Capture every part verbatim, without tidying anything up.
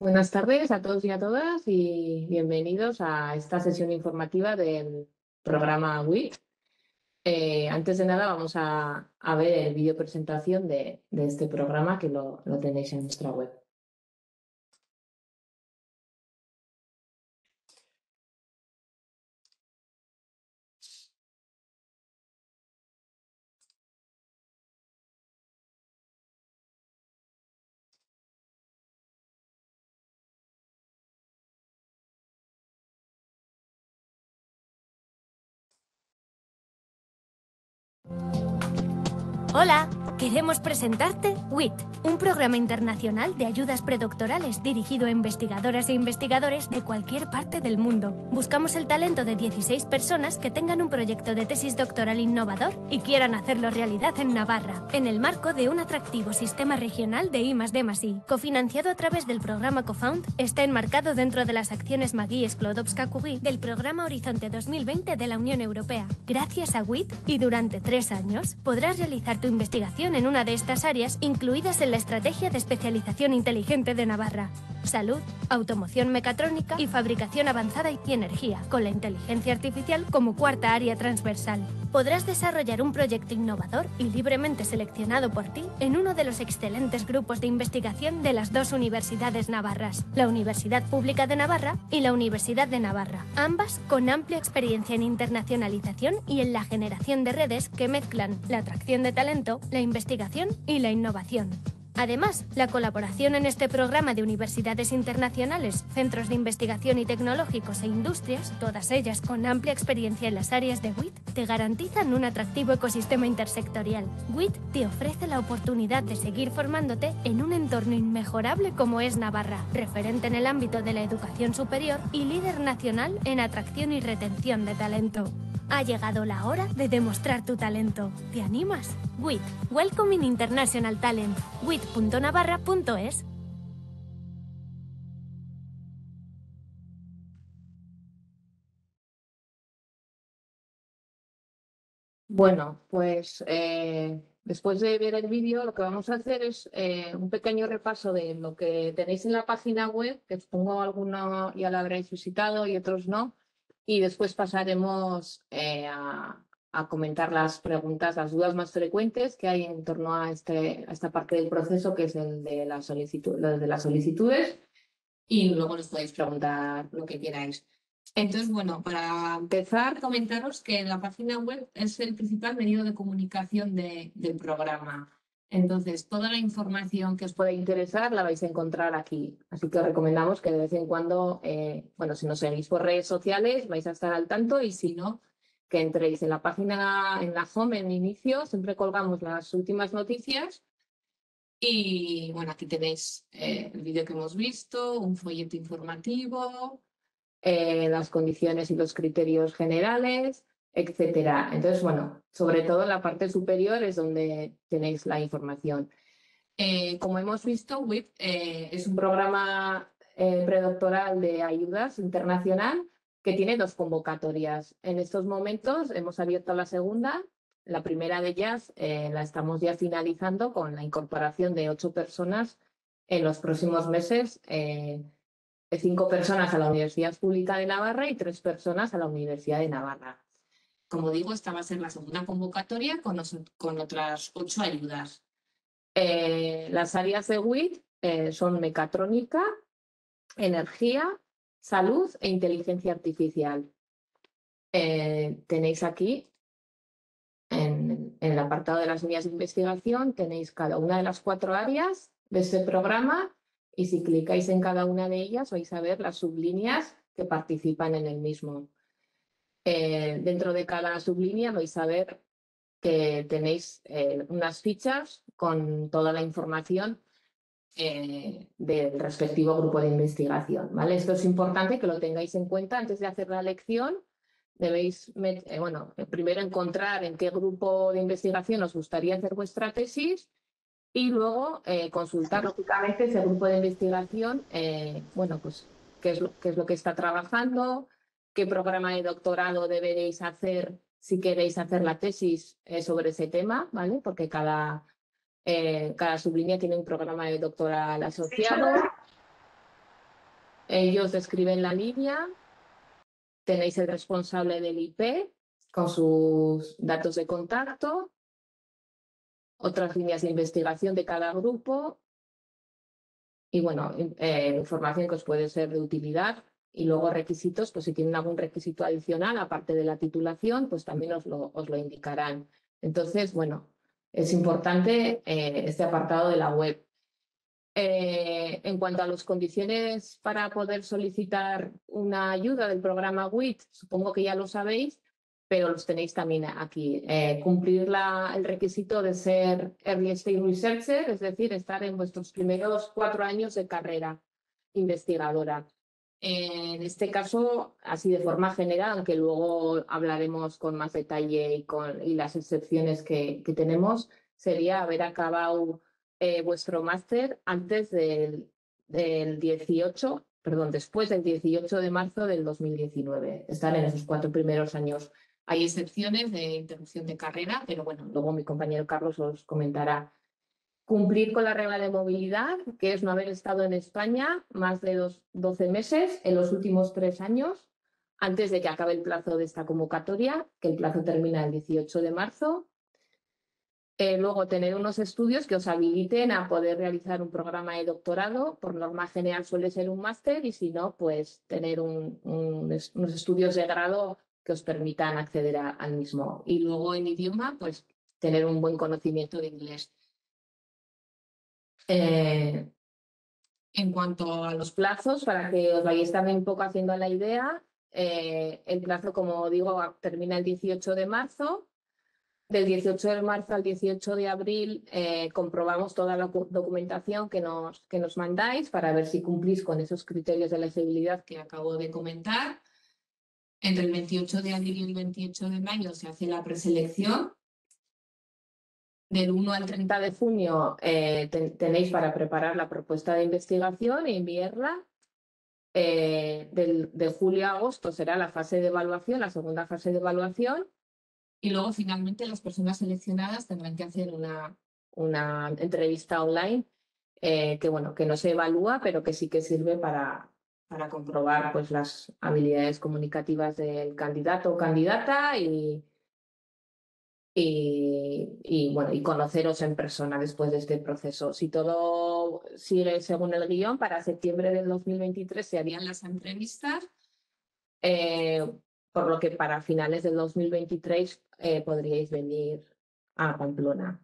Buenas tardes a todos y a todas y bienvenidos a esta sesión informativa del programa W I T. Eh, antes de nada vamos a, a ver el vídeo presentación de, de este programa que lo, lo tenéis en nuestra web. Hola, queremos presentarte W I T, un programa internacional de ayudas predoctorales dirigido a investigadoras e investigadores de cualquier parte del mundo. Buscamos el talento de dieciséis personas que tengan un proyecto de tesis doctoral innovador y quieran hacerlo realidad en Navarra, en el marco de un atractivo sistema regional de I más D más I, cofinanciado a través del programa CoFound. Está enmarcado dentro de las acciones Magui Sklodowska-Curie del programa Horizonte dos mil veinte de la Unión Europea. Gracias a W I T y durante tres años podrás realizar tu investigación en una de estas áreas incluidas en la Estrategia de Especialización Inteligente de Navarra: salud, automoción mecatrónica y fabricación avanzada y energía, con la inteligencia artificial como cuarta área transversal. Podrás desarrollar un proyecto innovador y libremente seleccionado por ti en uno de los excelentes grupos de investigación de las dos universidades navarras, la Universidad Pública de Navarra y la Universidad de Navarra, ambas con amplia experiencia en internacionalización y en la generación de redes que mezclan la atracción de talento, la investigación y la innovación. Además, la colaboración en este programa de universidades internacionales, centros de investigación y tecnológicos e industrias, todas ellas con amplia experiencia en las áreas de W I T, te garantizan un atractivo ecosistema intersectorial. W I T te ofrece la oportunidad de seguir formándote en un entorno inmejorable como es Navarra, referente en el ámbito de la educación superior y líder nacional en atracción y retención de talento. Ha llegado la hora de demostrar tu talento. ¿Te animas? W I T, Welcoming International Talent. wit punto navarra punto es. Bueno, pues eh, después de ver el vídeo lo que vamos a hacer es eh, un pequeño repaso de lo que tenéis en la página web, que supongo alguno ya lo habréis visitado y otros no, y después pasaremos eh, a, a comentar las preguntas, las dudas más frecuentes que hay en torno a, este, a esta parte del proceso, que es el de, la solicitud, lo de las solicitudes, y luego nos podéis preguntar lo que queráis. Entonces, bueno, para empezar, comentaros que en la página web es el principal medio de comunicación de- del programa. Entonces, toda la información que os pueda interesar la vais a encontrar aquí. Así que os recomendamos que de vez en cuando, eh, bueno, si nos seguís por redes sociales, vais a estar al tanto, y si no, que entréis en la página, en la home, en inicio, siempre colgamos las últimas noticias. Y bueno, aquí tenéis eh, el vídeo que hemos visto, un folleto informativo, eh, las condiciones y los criterios generales, etcétera. Entonces, bueno, sobre todo en la parte superior es donde tenéis la información. Eh, como hemos visto, W I P eh, es un programa eh, predoctoral de ayudas internacional que tiene dos convocatorias. En estos momentos hemos abierto la segunda. La primera de ellas eh, la estamos ya finalizando con la incorporación de ocho personas en los próximos meses. Eh, cinco personas a la Universidad Pública de Navarra y tres personas a la Universidad de Navarra. Como digo, esta va a ser la segunda convocatoria con, los, con otras ocho ayudas. Eh, las áreas de W I T eh, son mecatrónica, energía, salud e inteligencia artificial. Eh, tenéis aquí, en, en el apartado de las líneas de investigación, tenéis cada una de las cuatro áreas de este programa, y si clicáis en cada una de ellas vais a ver las sublíneas que participan en el mismo. Eh, dentro de cada sublínea vais a ver que tenéis eh, unas fichas con toda la información eh, del respectivo grupo de investigación, ¿vale? Esto es importante que lo tengáis en cuenta antes de hacer la lección. Debéis, eh, bueno, primero encontrar en qué grupo de investigación os gustaría hacer vuestra tesis, y luego eh, consultar, lógicamente, ese grupo de investigación, eh, bueno, pues qué es, lo, qué es lo que está trabajando, qué programa de doctorado deberéis hacer si queréis hacer la tesis eh, sobre ese tema, ¿vale? Porque cada, eh, cada sublínea tiene un programa de doctoral asociado. ellos describen la línea, tenéis el responsable del I P con sus datos de contacto, otras líneas de investigación de cada grupo y, bueno, eh, información que os puede ser de utilidad. Y luego requisitos, pues si tienen algún requisito adicional, aparte de la titulación, pues también os lo, os lo indicarán. Entonces, bueno, es importante eh, este apartado de la web. Eh, en cuanto a las condiciones para poder solicitar una ayuda del programa W I T, supongo que ya lo sabéis, pero los tenéis también aquí. Eh, cumplir la, el requisito de ser Early Stage Researcher, es decir, estar en vuestros primeros cuatro años de carrera investigadora. Eh, en este caso, así de forma general, aunque luego hablaremos con más detalle y, con, y las excepciones que, que tenemos, sería haber acabado eh, vuestro máster antes del, del dieciocho, perdón, después del dieciocho de marzo del dos mil diecinueve. Estar en esos cuatro primeros años. Hay excepciones de interrupción de carrera, pero bueno, luego mi compañero Carlos os comentará. Cumplir con la regla de movilidad, que es no haber estado en España más de dos, doce meses en los últimos tres años, antes de que acabe el plazo de esta convocatoria, que el plazo termina el dieciocho de marzo. Eh, luego, tener unos estudios que os habiliten a poder realizar un programa de doctorado. Por norma general suele ser un máster y si no, pues tener un, un, unos estudios de grado que os permitan acceder a, al mismo. Y luego en idioma, pues tener un buen conocimiento de inglés. Eh, en cuanto a los plazos, para que os vayáis también un poco haciendo la idea, eh, el plazo, como digo, termina el dieciocho de marzo. Del dieciocho de marzo al dieciocho de abril eh, comprobamos toda la documentación que nos, que nos mandáis para ver si cumplís con esos criterios de elegibilidad que acabo de comentar. Entre el veintiocho de abril y el veintiocho de mayo se hace la preselección. Del uno al treinta de junio eh, ten, tenéis para preparar la propuesta de investigación e enviarla. Eh, del, de julio a agosto será la fase de evaluación, la segunda fase de evaluación. Y luego, finalmente, las personas seleccionadas tendrán que hacer una, una entrevista online eh, que, bueno, que no se evalúa, pero que sí que sirve para, para comprobar pues, las habilidades comunicativas del candidato o candidata y, y, y, bueno, y conoceros en persona después de este proceso. Si todo sigue según el guión, para septiembre del dos mil veintitrés se harían las entrevistas. Eh, por lo que para finales del dos mil veintitrés eh, podríais venir a Pamplona.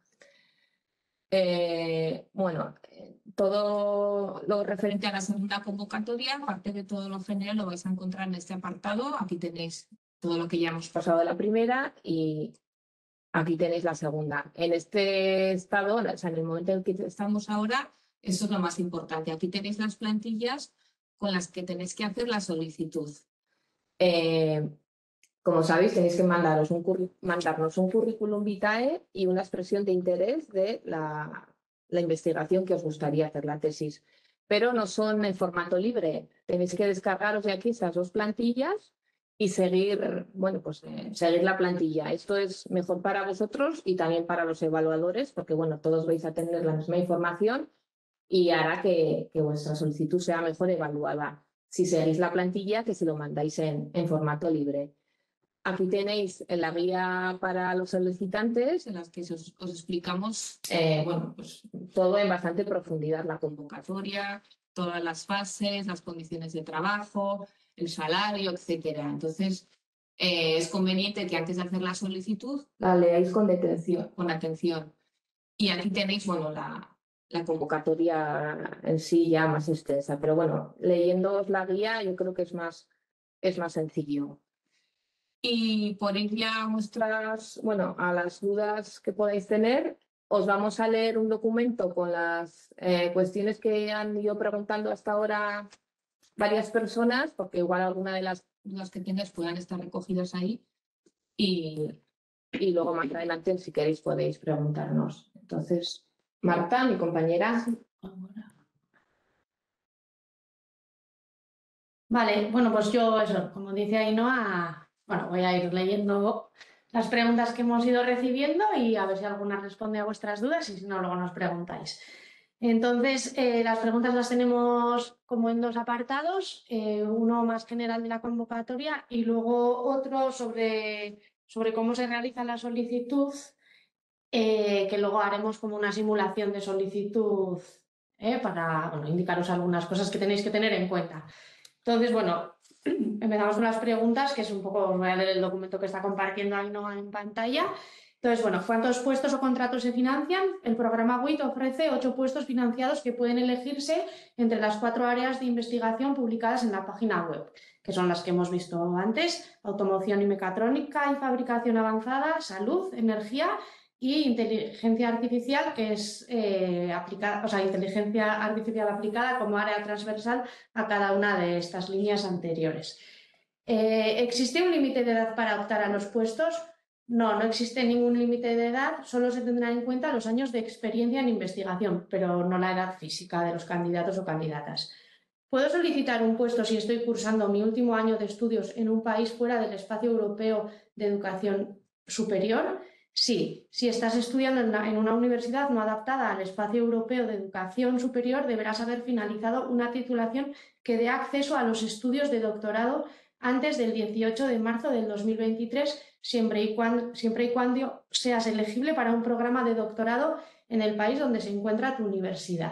Eh, bueno, todo lo referente a la segunda convocatoria, aparte de todo lo general, lo vais a encontrar en este apartado. Aquí tenéis todo lo que ya hemos pasado de la primera y aquí tenéis la segunda. En este estado, o sea, en el momento en el que estamos ahora, eso es lo más importante. Aquí tenéis las plantillas con las que tenéis que hacer la solicitud. Eh, como sabéis, tenéis que mandaros un mandarnos un currículum vitae y una expresión de interés de la, la investigación que os gustaría hacer, la tesis. Pero no son en formato libre. Tenéis que descargaros de aquí estas dos plantillas y seguir, bueno, pues, eh, seguir la plantilla. Esto es mejor para vosotros y también para los evaluadores, porque bueno, todos vais a tener la misma información y hará que, que vuestra solicitud sea mejor evaluada si seguís la plantilla que si lo mandáis en, en formato libre. Aquí tenéis la guía para los solicitantes en las que os, os explicamos eh, bueno, pues, todo en bastante profundidad, la convocatoria, todas las fases, las condiciones de trabajo, el salario, etcétera. Entonces, eh, es conveniente que antes de hacer la solicitud la leáis con atención. Con atención. Y aquí tenéis bueno, la, la convocatoria en sí ya más extensa, pero bueno, leyéndoos la guía yo creo que es más, es más sencillo. Y por ir ya a vuestras, bueno, a las dudas que podáis tener, os vamos a leer un documento con las eh, cuestiones que han ido preguntando hasta ahora varias personas, porque igual alguna de las dudas que tengáis puedan estar recogidas ahí. Y, y luego más adelante, si queréis, podéis preguntarnos. Entonces, Marta, mi compañera. Vale, bueno, pues yo eso, como dice Ainhoa, bueno, voy a ir leyendo las preguntas que hemos ido recibiendo y a ver si alguna responde a vuestras dudas y si no, luego nos preguntáis. Entonces, eh, las preguntas las tenemos como en dos apartados, eh, uno más general de la convocatoria y luego otro sobre, sobre cómo se realiza la solicitud, eh, que luego haremos como una simulación de solicitud eh, para bueno, indicaros algunas cosas que tenéis que tener en cuenta. Entonces, bueno, empezamos con las preguntas, que es un poco, os voy a leer el documento que está compartiendo Ainhoa en pantalla. Entonces, bueno, ¿cuántos puestos o contratos se financian? El programa W I T ofrece ocho puestos financiados que pueden elegirse entre las cuatro áreas de investigación publicadas en la página web, que son las que hemos visto antes: automoción y mecatrónica y fabricación avanzada, salud, energía y inteligencia artificial, que es eh, aplicada, o sea, inteligencia artificial aplicada como área transversal a cada una de estas líneas anteriores. Eh, ¿Existe un límite de edad para optar a los puestos? No, no existe ningún límite de edad, solo se tendrán en cuenta los años de experiencia en investigación, pero no la edad física de los candidatos o candidatas. ¿Puedo solicitar un puesto si estoy cursando mi último año de estudios en un país fuera del espacio europeo de educación superior? Sí, si estás estudiando en una, en una universidad no adaptada al espacio europeo de educación superior, deberás haber finalizado una titulación que dé acceso a los estudios de doctorado antes del dieciocho de marzo del dos mil veintitrés, siempre y cuando, siempre y cuando seas elegible para un programa de doctorado en el país donde se encuentra tu universidad.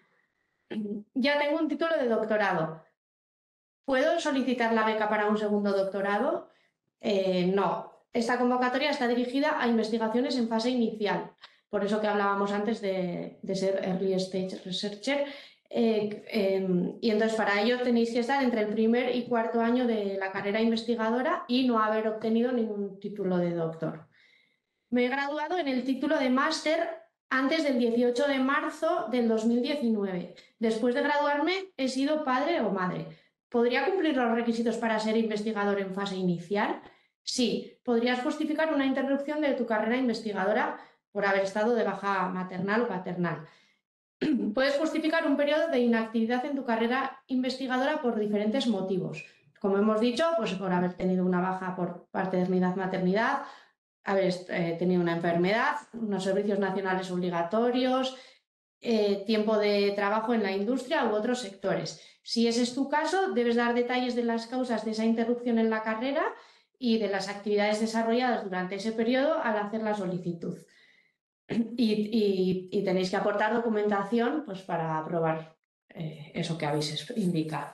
Ya tengo un título de doctorado. ¿Puedo solicitar la beca para un segundo doctorado? Eh, no. Esta convocatoria está dirigida a investigaciones en fase inicial, por eso que hablábamos antes de, de ser Early Stage Researcher. Eh, eh, y entonces para ello tenéis que estar entre el primer y cuarto año de la carrera investigadora y no haber obtenido ningún título de doctor. Me he graduado en el título de máster antes del dieciocho de marzo del dos mil diecinueve. Después de graduarme he sido padre o madre. ¿Podría cumplir los requisitos para ser investigador en fase inicial? Sí, podrías justificar una interrupción de tu carrera investigadora por haber estado de baja maternal o paternal. Puedes justificar un periodo de inactividad en tu carrera investigadora por diferentes motivos. Como hemos dicho, pues por haber tenido una baja por paternidad, maternidad, haber eh, tenido una enfermedad, unos servicios nacionales obligatorios, eh, tiempo de trabajo en la industria u otros sectores. Si ese es tu caso, debes dar detalles de las causas de esa interrupción en la carrera y de las actividades desarrolladas durante ese periodo al hacer la solicitud. Y, y, y tenéis que aportar documentación pues, para aprobar eh, eso que habéis indicado.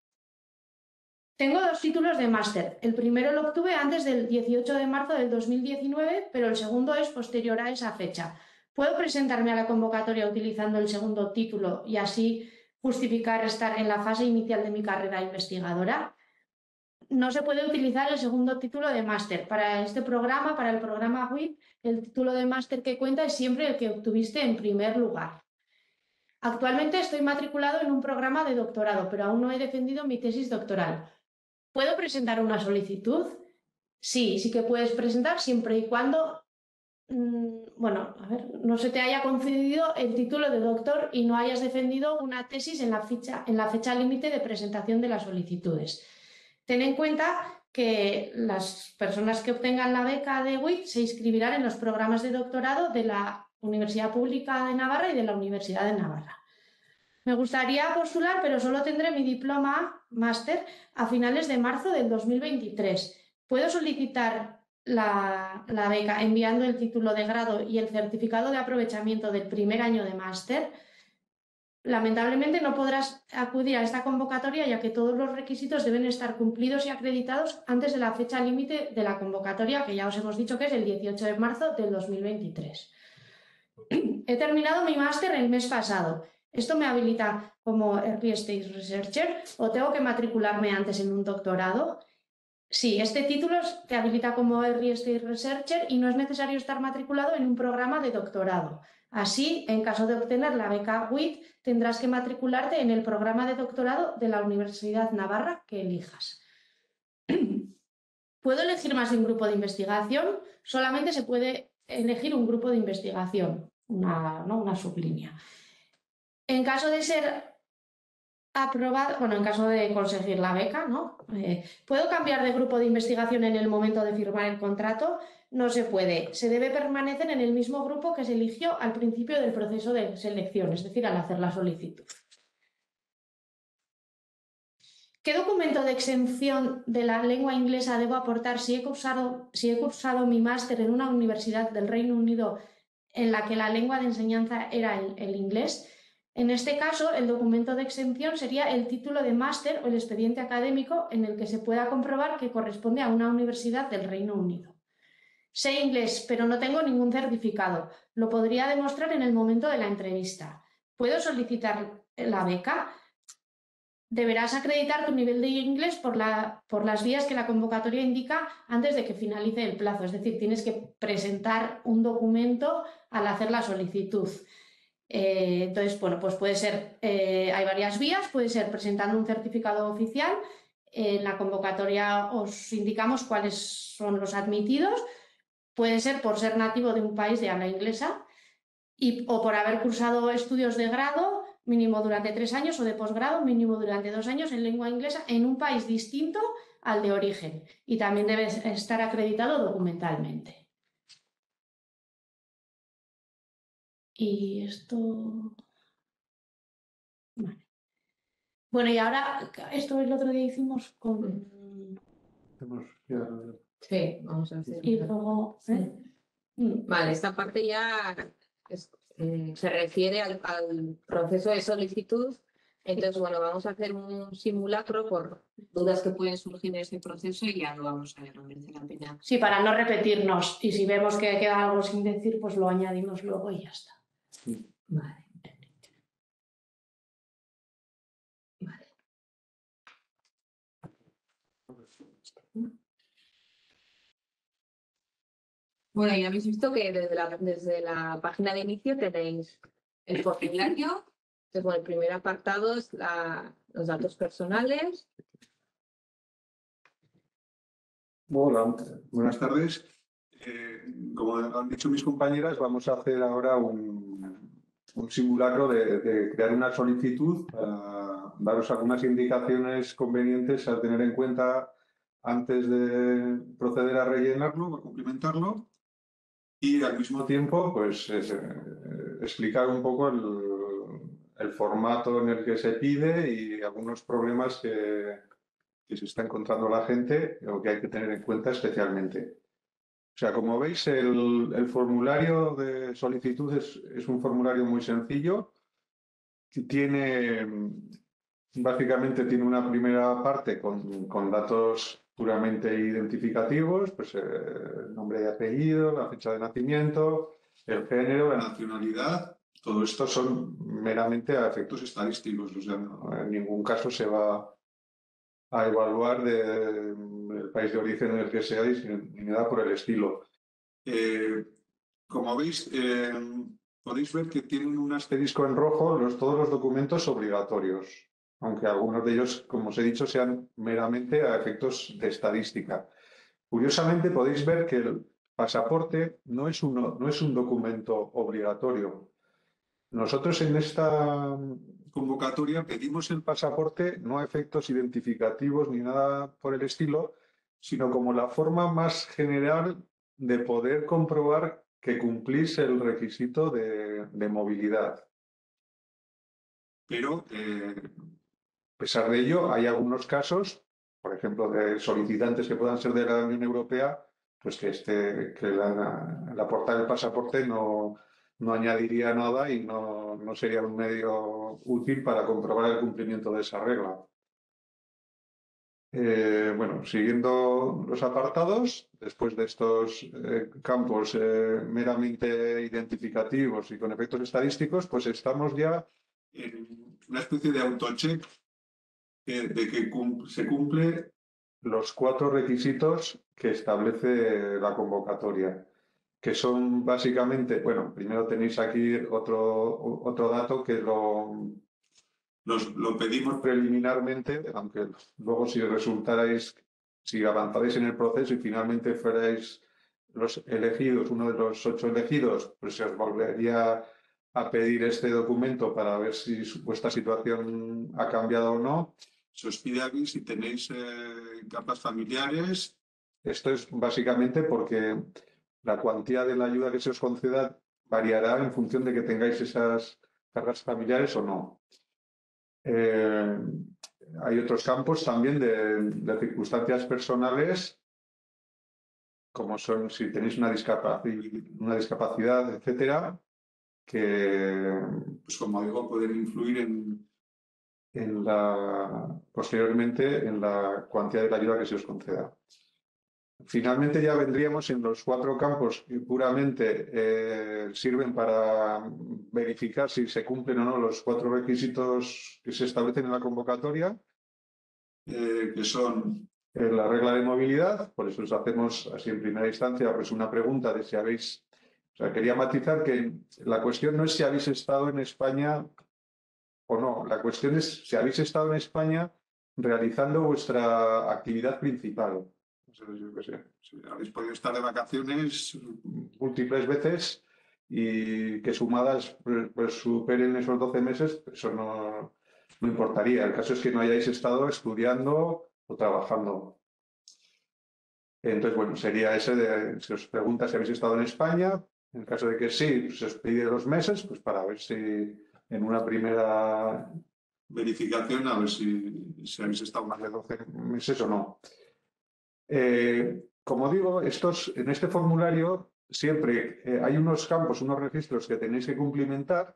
Tengo dos títulos de máster. El primero lo obtuve antes del dieciocho de marzo del dos mil diecinueve, pero el segundo es posterior a esa fecha. ¿Puedo presentarme a la convocatoria utilizando el segundo título y así justificar estar en la fase inicial de mi carrera investigadora? No se puede utilizar el segundo título de máster. Para este programa, para el programa W I T, el título de máster que cuenta es siempre el que obtuviste en primer lugar. Actualmente estoy matriculado en un programa de doctorado, pero aún no he defendido mi tesis doctoral. ¿Puedo presentar una solicitud? Sí, sí que puedes presentar siempre y cuando, mmm, bueno, a ver, no se te haya concedido el título de doctor y no hayas defendido una tesis en la, ficha, en la fecha límite de presentación de las solicitudes. Ten en cuenta que las personas que obtengan la beca de W I T se inscribirán en los programas de doctorado de la Universidad Pública de Navarra y de la Universidad de Navarra. Me gustaría postular, pero solo tendré mi diploma máster a finales de marzo del dos mil veintitrés. ¿Puedo solicitar la, la beca enviando el título de grado y el certificado de aprovechamiento del primer año de máster? Lamentablemente no podrás acudir a esta convocatoria ya que todos los requisitos deben estar cumplidos y acreditados antes de la fecha límite de la convocatoria, que ya os hemos dicho que es el dieciocho de marzo del dos mil veintitrés. He terminado mi máster el mes pasado. ¿Esto me habilita como Early Stage Researcher o tengo que matricularme antes en un doctorado? Sí, este título te habilita como Early Stage Researcher y no es necesario estar matriculado en un programa de doctorado. Así, en caso de obtener la beca W I T, tendrás que matricularte en el programa de doctorado de la Universidad Navarra que elijas. ¿Puedo elegir más de un grupo de investigación? Solamente se puede elegir un grupo de investigación, una, ¿no? una sublínea. En caso de ser aprobado, bueno, en caso de conseguir la beca, ¿no? Eh, ¿Puedo cambiar de grupo de investigación en el momento de firmar el contrato? no se puede. Se debe permanecer en el mismo grupo que se eligió al principio del proceso de selección, es decir, al hacer la solicitud. ¿Qué documento de exención de la lengua inglesa debo aportar si he cursado, si he cursado mi máster en una universidad del Reino Unido en la que la lengua de enseñanza era el, el inglés? En este caso, el documento de exención sería el título de máster o el expediente académico en el que se pueda comprobar que corresponde a una universidad del Reino Unido. Sé inglés, pero no tengo ningún certificado. Lo podría demostrar en el momento de la entrevista. ¿Puedo solicitar la beca? Deberás acreditar tu nivel de inglés por, la, por las vías que la convocatoria indica antes de que finalice el plazo. Es decir, tienes que presentar un documento al hacer la solicitud. Eh, entonces, bueno, pues puede ser, eh, hay varias vías, puede ser presentando un certificado oficial. En la convocatoria os indicamos cuáles son los admitidos. Puede ser por ser nativo de un país de habla inglesa y, o por haber cursado estudios de grado mínimo durante tres años o de posgrado mínimo durante dos años en lengua inglesa en un país distinto al de origen. Y también debe estar acreditado documentalmente. Y esto... Vale. Bueno, y ahora, esto el otro día hicimos con... Sí, vamos a hacer. Y luego... ¿eh? Vale, esta parte ya es, eh, se refiere al, al proceso de solicitud. Entonces, bueno, vamos a hacer un simulacro por dudas que pueden surgir en este proceso y ya lo vamos a ver, no merece la pena. Sí, para no repetirnos. Y si vemos que queda algo sin decir, pues lo añadimos luego y ya está. Vale. Vale. Bueno, ya habéis visto que desde la, desde la página de inicio tenéis el formulario. Entonces, bueno, el primer apartado es la, los datos personales. Hola, buenas tardes. Eh, como han dicho mis compañeras, vamos a hacer ahora un, un simulacro de, de crear una solicitud para daros algunas indicaciones convenientes a tener en cuenta antes de proceder a rellenarlo, a complementarlo. Y al mismo tiempo, pues, eh, explicar un poco el, el formato en el que se pide y algunos problemas que, que se está encontrando la gente o que hay que tener en cuenta especialmente. O sea, como veis, el, el formulario de solicitud es, es un formulario muy sencillo. Tiene, básicamente tiene una primera parte con, con datos puramente identificativos, pues el nombre y apellido, la fecha de nacimiento, el género, la nacionalidad. Todo esto son meramente a efectos estadísticos, o sea, no, en ningún caso se va a evaluar del país de origen en el que seáis ni nada por el estilo. Eh, como veis, eh, podéis ver que tienen un asterisco en rojo los, todos los documentos obligatorios, aunque algunos de ellos, como os he dicho, sean meramente a efectos de estadística. Curiosamente, podéis ver que el pasaporte no es, uno, no es un documento obligatorio. Nosotros en esta convocatoria pedimos el pasaporte no a efectos identificativos ni nada por el estilo, sino como la forma más general de poder comprobar que cumplís el requisito de, de movilidad. Pero, eh, a pesar de ello, hay algunos casos, por ejemplo, de solicitantes que puedan ser de la Unión Europea, pues que, este, que la, la portada del pasaporte no, no añadiría nada y no, no sería un medio útil para comprobar el cumplimiento de esa regla. Eh, bueno, siguiendo los apartados, después de estos eh, campos eh, meramente identificativos y con efectos estadísticos, pues estamos ya en una especie de autocheck eh, de que cum se cumple los cuatro requisitos que establece la convocatoria, que son básicamente, bueno, primero tenéis aquí otro, otro dato que lo... Nos lo pedimos preliminarmente, aunque luego si resultarais, si avanzaréis en el proceso y finalmente fuerais los elegidos, uno de los ocho elegidos, pues se os volvería a pedir este documento para ver si vuestra situación ha cambiado o no. Se os pide aquí si tenéis eh, capas familiares. Esto es básicamente porque la cuantía de la ayuda que se os conceda variará en función de que tengáis esas cargas familiares o no. Eh, hay otros campos también de, de circunstancias personales, como son si tenéis una discapacidad, una discapacidad, etcétera, que, pues como digo, pueden influir en, en la, posteriormente en la cuantía de la ayuda que se os conceda. Finalmente ya vendríamos en los cuatro campos que puramente eh, sirven para verificar si se cumplen o no los cuatro requisitos que se establecen en la convocatoria, eh, que son eh, la regla de movilidad. Por eso os hacemos así en primera instancia pues una pregunta de si habéis... O sea, quería matizar que la cuestión no es si habéis estado en España o no. La cuestión es si habéis estado en España realizando vuestra actividad principal. Yo qué sé, si habéis podido estar de vacaciones múltiples veces y que sumadas pues, pues superen esos doce meses, eso no, no importaría. El caso es que no hayáis estado estudiando o trabajando. Entonces, bueno, sería ese de, se os pregunta si habéis estado en España. En el caso de que sí, se os pide dos meses, pues para ver si en una primera verificación, a ver si, si habéis estado más de doce meses o no. Eh, como digo, estos, en este formulario siempre eh, hay unos campos, unos registros que tenéis que cumplimentar,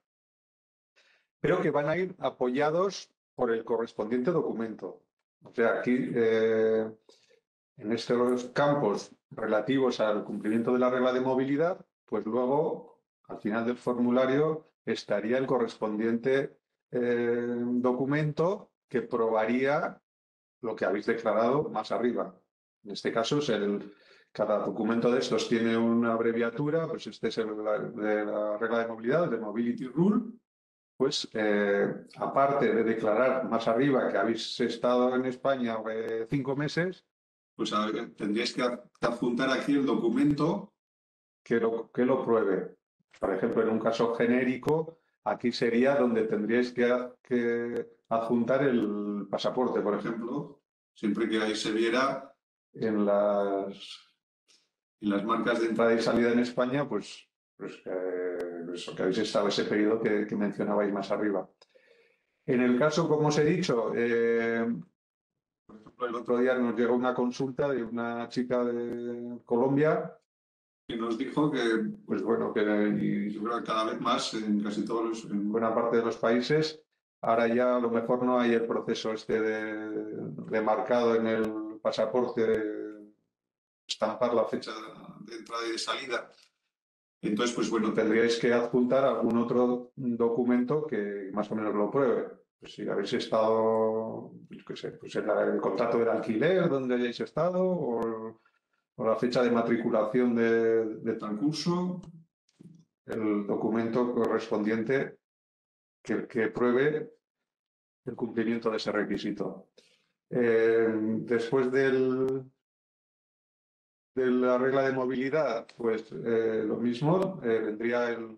pero que van a ir apoyados por el correspondiente documento. O sea, aquí eh, en estos campos relativos al cumplimiento de la regla de movilidad, pues luego, al final del formulario, estaría el correspondiente eh, documento que probaría lo que habéis declarado más arriba. En este caso, es el, cada documento de estos tiene una abreviatura, pues este es el de la regla de movilidad, el de Mobility Rule. Pues eh, aparte de declarar más arriba que habéis estado en España eh, cinco meses, pues a ver, tendríais que adjuntar aquí el documento que lo, que lo pruebe. Por ejemplo, en un caso genérico, aquí sería donde tendríais que, que adjuntar el pasaporte, por ejemplo, siempre que ahí se viera en las, en las marcas de entrada y salida en España, pues, pues eh, eso, que habéis estado ese periodo que, que mencionabais más arriba. En el caso, como os he dicho, eh, por ejemplo, el otro día nos llegó una consulta de una chica de Colombia que nos dijo que, pues bueno, que y yo creo que cada vez más en casi todos los, en buena parte de los países, ahora ya a lo mejor no hay el proceso este de, de marcado en el pasaporte, de estampar la fecha de entrada y de salida. Entonces, pues bueno, tendríais que adjuntar algún otro documento que más o menos lo pruebe. Pues si habéis estado, yo qué sé, pues el, el contrato del alquiler donde hayáis estado o, o la fecha de matriculación de, de tal curso, el documento correspondiente que, que pruebe el cumplimiento de ese requisito. Eh, después del, de la regla de movilidad, pues eh, lo mismo, eh, vendría el,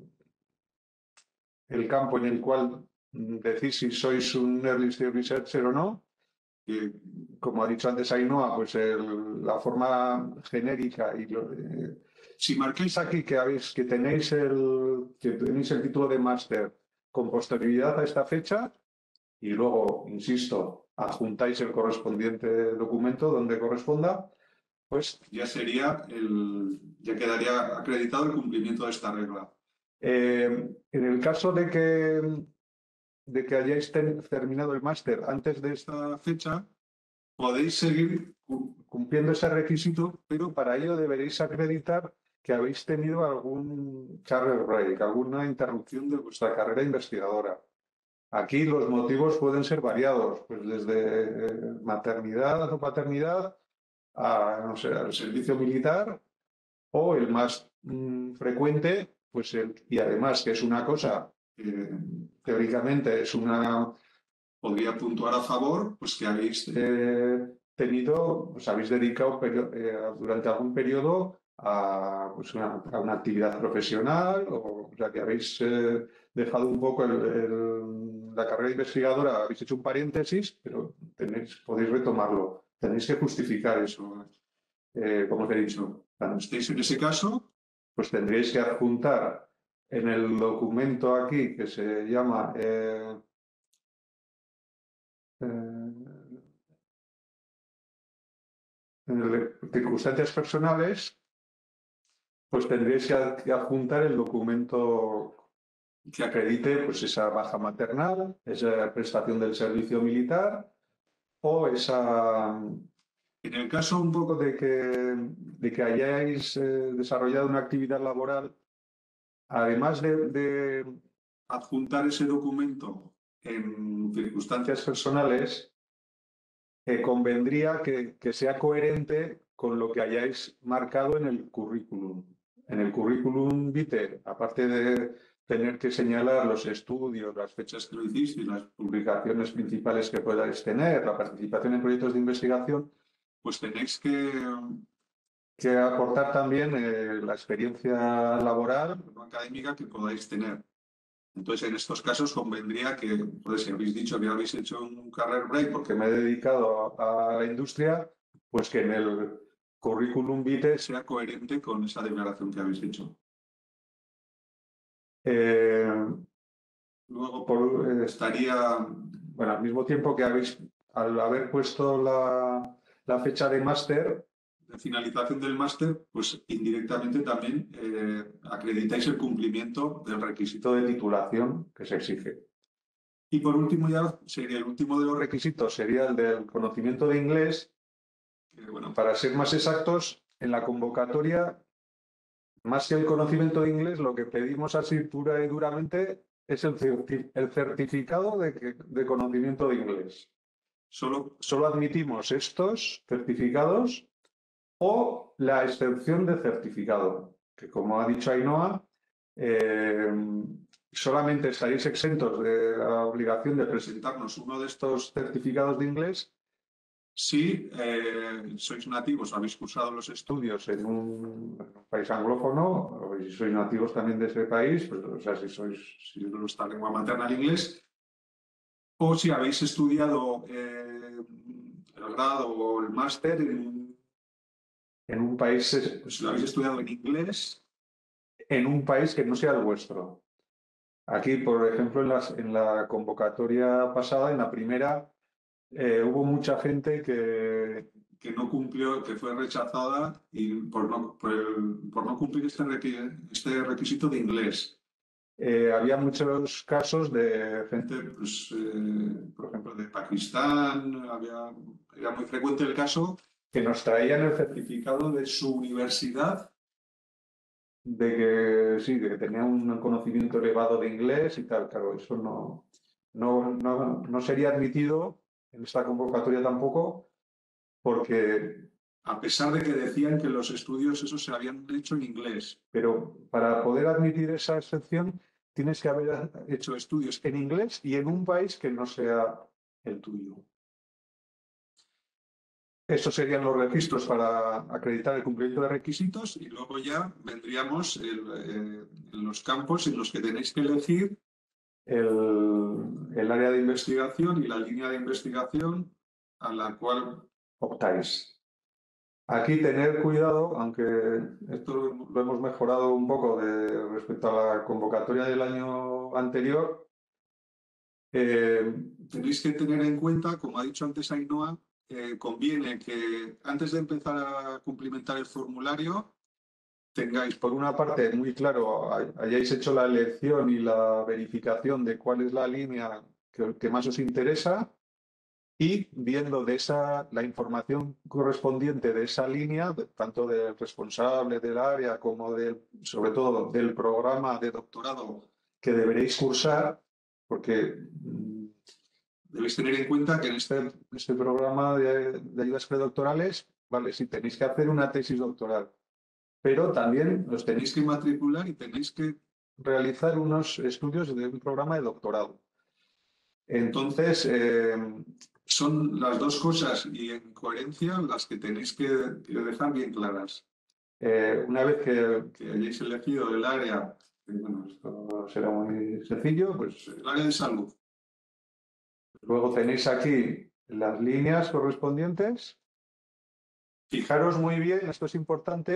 el campo en el cual decís si sois un Early Stage Researcher o no. Y, como ha dicho antes Ainhoa, pues el, la forma genérica y lo, eh, si marquéis aquí que habéis que tenéis el que tenéis el título de máster con posterioridad a esta fecha y luego, insisto, adjuntáis el correspondiente documento donde corresponda, pues ya sería el ya quedaría acreditado el cumplimiento de esta regla. Eh, en el caso de que de que hayáis ten, terminado el máster antes de esta fecha, podéis seguir cumpliendo ese requisito, pero para ello deberéis acreditar que habéis tenido algún career break, alguna interrupción de vuestra carrera investigadora. Aquí los motivos pueden ser variados, pues desde maternidad o paternidad a, no sé, al servicio militar o el más mmm, frecuente, pues el, y además que es una cosa que teóricamente es una, podría puntuar a favor, pues que habéis eh, tenido, os habéis dedicado eh, durante algún periodo a, pues una, a una actividad profesional, o, o sea que habéis eh, dejado un poco el, el, la carrera investigadora, habéis hecho un paréntesis, pero tenéis, podéis retomarlo, tenéis que justificar eso, eh, como os he dicho. Cuando estéis en ese caso, pues tendréis que adjuntar en el documento aquí que se llama eh, eh, en el de circunstancias personales, pues tendréis que, que adjuntar el documento que acredite pues, esa baja maternal, esa prestación del servicio militar o esa... En el caso un poco de que, de que hayáis eh, desarrollado una actividad laboral, además de, de adjuntar ese documento en circunstancias personales, eh, convendría que, que sea coherente con lo que hayáis marcado en el currículum. En el currículum vitae, aparte de tener que señalar los estudios, las fechas que lo hiciste y las publicaciones principales que podáis tener, la participación en proyectos de investigación, pues tenéis que, que aportar también eh, la experiencia laboral o académica que podáis tener. Entonces, en estos casos convendría que, pues, si habéis dicho que habéis hecho un career break porque me he dedicado a, a la industria, pues que en el currículum vitae sea coherente con esa declaración que habéis hecho. Eh, luego por, eh, estaría, bueno, al mismo tiempo que habéis, al haber puesto la, la fecha de máster, de finalización del máster, pues indirectamente también eh, acreditáis el cumplimiento del requisito de titulación que se exige. Y por último, ya sería el último de los requisitos, sería el del conocimiento de inglés, que, bueno, para ser más exactos, en la convocatoria, más que el conocimiento de inglés, lo que pedimos así pura y duramente es el, certi el certificado de, que, de conocimiento de inglés. Solo, solo admitimos estos certificados o la excepción de certificado, que como ha dicho Ainhoa, eh, solamente estaréis exentos de la obligación de presentarnos uno de estos certificados de inglés si eh, sois nativos o habéis cursado los estudios en un, en un país anglófono, o si sois nativos también de ese país, pues, o sea, si sois si vuestra lengua materna el inglés, o si habéis estudiado eh, el grado o el máster en, en un país, pues, si lo habéis estudiado en inglés, en un país que no sea el vuestro. Aquí, por ejemplo, en, las, en la convocatoria pasada, en la primera, eh, hubo mucha gente que, que no cumplió, que fue rechazada y por, no, por, el, por no cumplir este, requ este requisito de inglés. Eh, había muchos casos de gente, pues, eh, por ejemplo, de Pakistán, había, era muy frecuente el caso que nos traían el certificado de su universidad, de que sí, de que tenía un conocimiento elevado de inglés y tal. Claro, eso no, no, no, no sería admitido en esta convocatoria tampoco, porque a pesar de que decían que los estudios esos se habían hecho en inglés, pero para poder admitir esa excepción tienes que haber hecho estudios en inglés y en un país que no sea el tuyo. Esos serían los registros para acreditar el cumplimiento de requisitos y luego ya vendríamos el, eh, en los campos en los que tenéis que elegir el, el área de investigación y la línea de investigación a la cual optáis. Aquí tener cuidado, aunque esto lo hemos mejorado un poco de, respecto a la convocatoria del año anterior, eh, tenéis que tener en cuenta, como ha dicho antes Ainhoa, eh, conviene que antes de empezar a cumplimentar el formulario tengáis, por una parte, muy claro, hayáis hecho la elección y la verificación de cuál es la línea que, que más os interesa y viendo de esa, la información correspondiente de esa línea, tanto del responsable del área como del, sobre todo del programa de doctorado que deberéis cursar, porque mmm, debéis tener en cuenta que en este, este programa de, de ayudas predoctorales, vale, sí tenéis que hacer una tesis doctoral, pero también los tenéis que matricular y tenéis que realizar unos estudios de un programa de doctorado. Entonces, eh, son las dos cosas y en coherencia las que tenéis que, que dejar bien claras. Eh, una vez que, que hayáis elegido el área, bueno, esto será muy sencillo, pues el área de salud. Luego tenéis aquí las líneas correspondientes. Fijaros muy bien, esto es importante,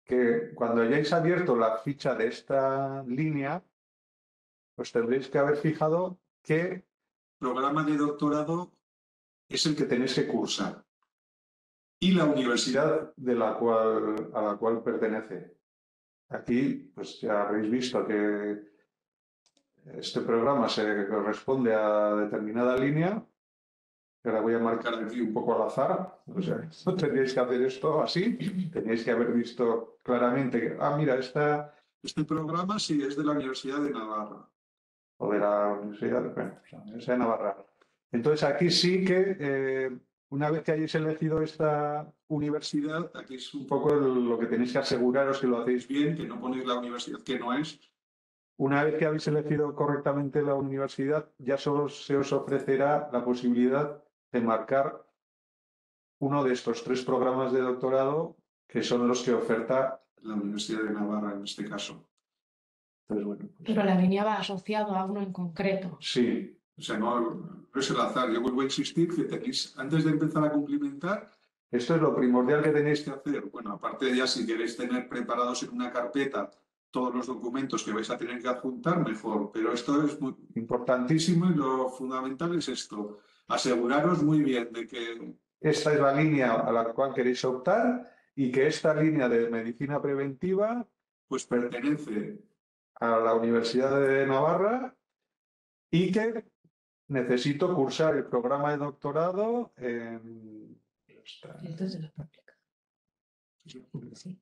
que cuando hayáis abierto la ficha de esta línea, os tendréis que haber fijado qué programa de doctorado es el que tenéis que cursar y la universidad de la cual, a la cual pertenece. Aquí, pues ya habréis visto que este programa se corresponde a determinada línea. Ahora voy a marcar aquí un poco al azar. O sea, no tendríais que hacer esto así. Tenéis que haber visto claramente que, ah, mira, esta, este programa sí es de la Universidad de Navarra. O de la Universidad de, bueno, o sea, la Universidad de Navarra. Entonces aquí sí que, eh, una vez que hayáis elegido esta universidad, aquí es un poco el- lo que tenéis que aseguraros que lo hacéis bien, que no ponéis la universidad que no es. Una vez que habéis elegido correctamente la universidad, ya solo se os ofrecerá la posibilidad de marcar uno de estos tres programas de doctorado que son los que oferta la Universidad de Navarra en este caso. Entonces, bueno, pues, Pero la línea va asociado a uno en concreto. sí, o sea, no, no es el azar. Yo vuelvo a insistir que tenéis, antes de empezar a cumplimentar, esto es lo primordial que tenéis que hacer. Bueno, aparte de ya si queréis tener preparados en una carpeta todos los documentos que vais a tener que adjuntar, mejor. Pero esto es muy importantísimo y lo fundamental es esto. Aseguraros muy bien de que esta es la línea a la cual queréis optar y que esta línea de medicina preventiva pues pertenece a la Universidad de Navarra y que necesito cursar el programa de doctorado en... Esto es de la pública. Sí.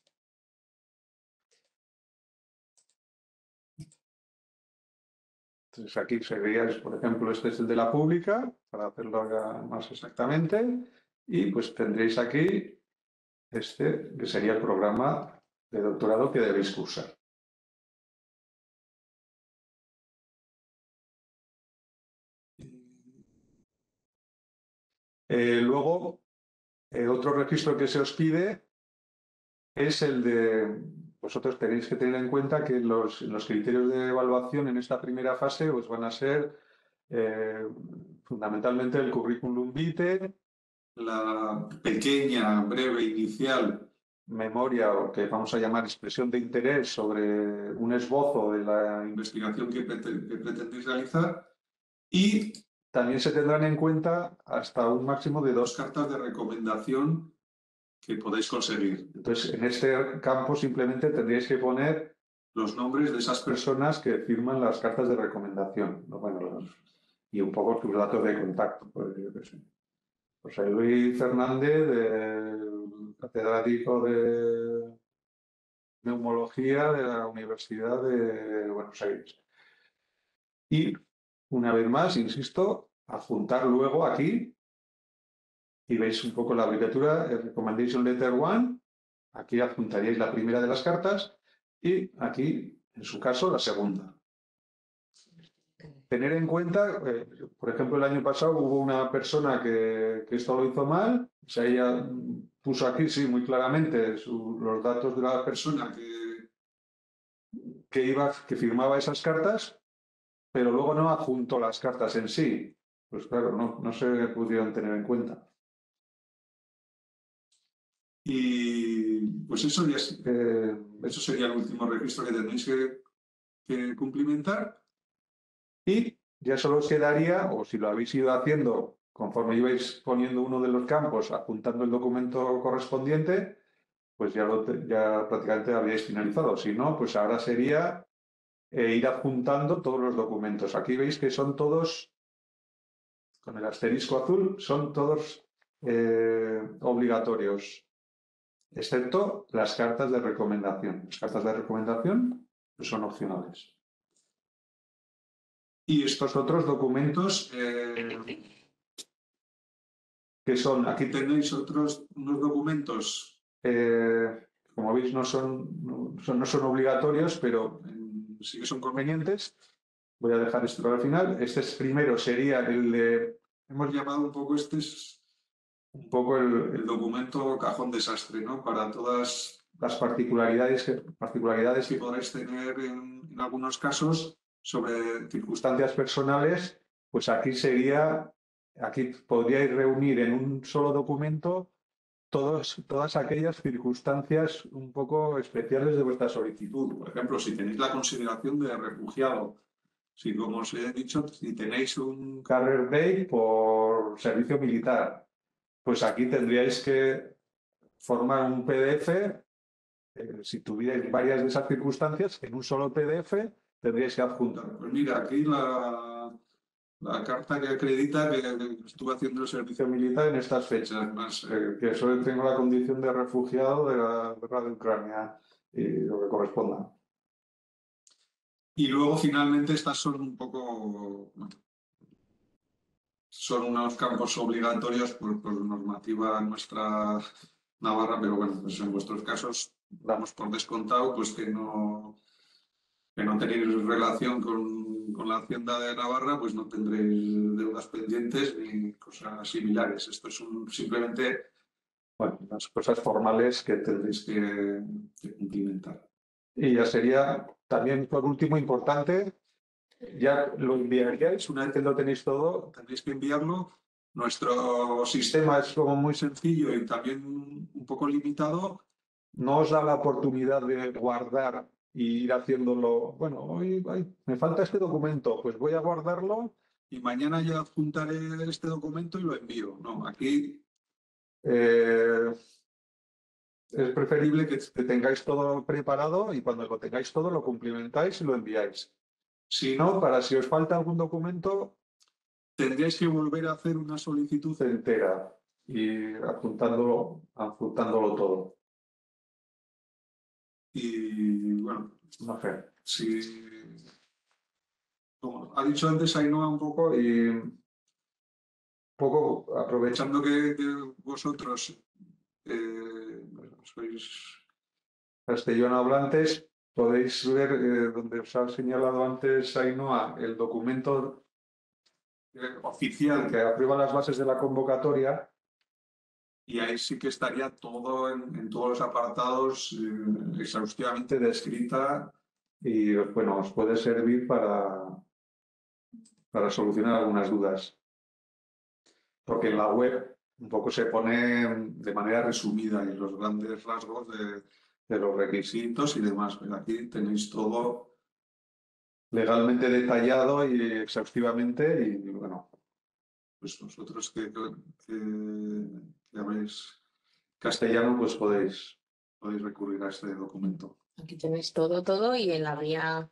Entonces aquí sería, por ejemplo, este es el de la pública, para hacerlo más exactamente, y pues tendréis aquí este, que sería el programa de doctorado que debéis cursar. Eh, luego, eh, otro registro que se os pide es el de, vosotros tenéis que tener en cuenta que los, los criterios de evaluación en esta primera fase pues, van a ser eh, fundamentalmente el currículum vitae, la pequeña, breve, inicial memoria o que vamos a llamar expresión de interés sobre un esbozo de la investigación que, prete- que pretendéis realizar y también se tendrán en cuenta hasta un máximo de dos cartas de recomendación que podéis conseguir. Entonces, en este campo simplemente tendríais que poner los nombres de esas personas que firman las cartas de recomendación, ¿no? Bueno, los- y un poco sus datos de contacto. Pues, yo qué sé. José Luis Fernández, del catedrático de neumología de la Universidad de Buenos Aires. Y una vez más, insisto, adjuntar luego aquí y veis un poco la abreviatura, el Recommendation Letter one, aquí adjuntaríais la primera de las cartas y aquí, en su caso, la segunda. Tener en cuenta, eh, por ejemplo, el año pasado hubo una persona que, que esto lo hizo mal, o sea, ella puso aquí, sí, muy claramente su- los datos de la persona que, que, iba, que firmaba esas cartas, pero luego no adjuntó las cartas en sí. Pues claro, no, no se pudieron tener en cuenta. Y pues eso, ya es- eh, eso sería el último registro que tendréis que, que cumplimentar. Y ya solo os quedaría, o si lo habéis ido haciendo conforme ibais poniendo uno de los campos, apuntando el documento correspondiente, pues ya, lo te- ya prácticamente habríais finalizado. Si no, pues ahora sería eh, ir adjuntando todos los documentos. Aquí veis que son todos, con el asterisco azul, son todos eh, obligatorios, excepto las cartas de recomendación. Las cartas de recomendación pues, son opcionales. Y estos otros documentos eh, que son, aquí tenéis otros unos documentos, eh, como veis no son, no son, no son obligatorios, pero eh, sí que son convenientes. Voy a dejar esto para el final. Este es, primero sería el de, hemos llamado un poco, este es un poco el, el documento cajón desastre, ¿no? Para todas las particularidades que, particularidades que podréis tener en, en algunos casos sobre circunstancias personales, pues aquí sería, aquí podríais reunir en un solo documento todos, todas aquellas circunstancias un poco especiales de vuestra solicitud. Por ejemplo, si tenéis la consideración de refugiado, si como os he dicho, si tenéis un Career Day por servicio militar, pues aquí tendríais que formar un P D F. Eh, si tuvierais varias de esas circunstancias, en un solo P D F tendríais que adjuntar. Pues mira, aquí la, la carta que acredita que, que estuve haciendo el servicio militar en estas fechas, más Eh, que solo tengo la condición de refugiado de la guerra de Ucrania y lo que corresponda. y luego finalmente estas son un poco, bueno, son unos campos obligatorios por, por normativa nuestra navarra, pero bueno, pues en vuestros casos damos por descontado pues que no, que no tenéis relación con, con la Hacienda de Navarra, pues no tendréis deudas pendientes ni cosas similares. Esto es un, simplemente Bueno, las cosas formales que tendréis que, que cumplimentar. Y ya sería también, por último, importante, ya lo enviaríais, una vez que lo tenéis todo, tendréis que enviarlo. Nuestro sistema es como muy sencillo y también un poco limitado. no os da la oportunidad de guardar y ir haciéndolo. Bueno, hoy ay, me falta este documento, pues voy a guardarlo. Y mañana ya adjuntaré este documento y lo envío. No, aquí Eh, es preferible que, que tengáis todo preparado y cuando lo tengáis todo lo cumplimentáis y lo enviáis. Si no, para si os falta algún documento, tendréis que volver a hacer una solicitud entera y adjuntándolo, adjuntándolo todo. y bueno, No sé. si como ha dicho antes Ainhoa un poco, Y un poco aprovechando aprovechando que, que vosotros eh, sois castellano hablantes, podéis ver eh, donde os ha señalado antes Ainhoa el documento eh, oficial, que aprueba las bases de la convocatoria. y ahí sí que estaría todo en, en todos los apartados eh, exhaustivamente descrita. Y bueno, os puede servir para, para solucionar algunas dudas. Porque en la web un poco se pone de manera resumida y los grandes rasgos de, de los requisitos y demás. Pero aquí tenéis todo legalmente detallado y exhaustivamente y bueno, pues vosotros que, que, que habéis castellano pues podéis. podéis recurrir a este documento. Aquí tenéis todo, todo y en la guía.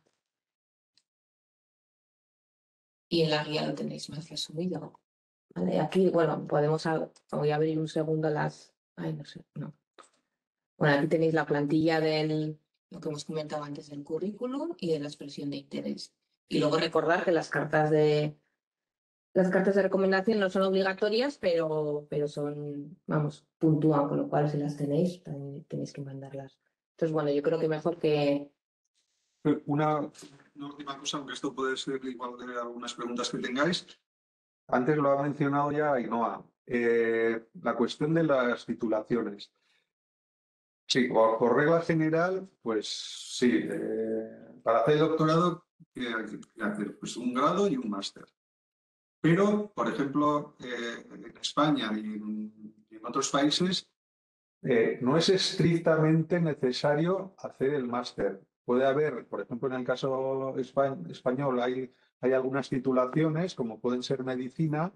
Y en la guía lo tenéis más resumido. Vale, aquí, bueno, podemos. a- Voy a abrir un segundo las. Ay, no sé, no. Bueno, aquí tenéis la plantilla del. Lo que hemos comentado antes del currículum y de la expresión de interés. Y luego recordar que las cartas de. Las cartas de recomendación no son obligatorias, pero, pero son, vamos, puntúan, con lo cual si las tenéis, también tenéis que mandarlas. Entonces, bueno, yo creo que mejor que. Una, Una última cosa, aunque esto puede ser igual de algunas preguntas que tengáis. antes lo ha mencionado ya Ainhoa, eh, la cuestión de las titulaciones. Sí, por, por regla general, pues sí, eh, para hacer El el doctorado, doctorado, ¿qué hay que hacer? Pues un grado y un máster. Pero, por ejemplo, eh, en España y en, y en otros países, eh, no es estrictamente necesario hacer el máster. Puede haber, por ejemplo, en el caso espa- español, hay, hay algunas titulaciones, como pueden ser medicina,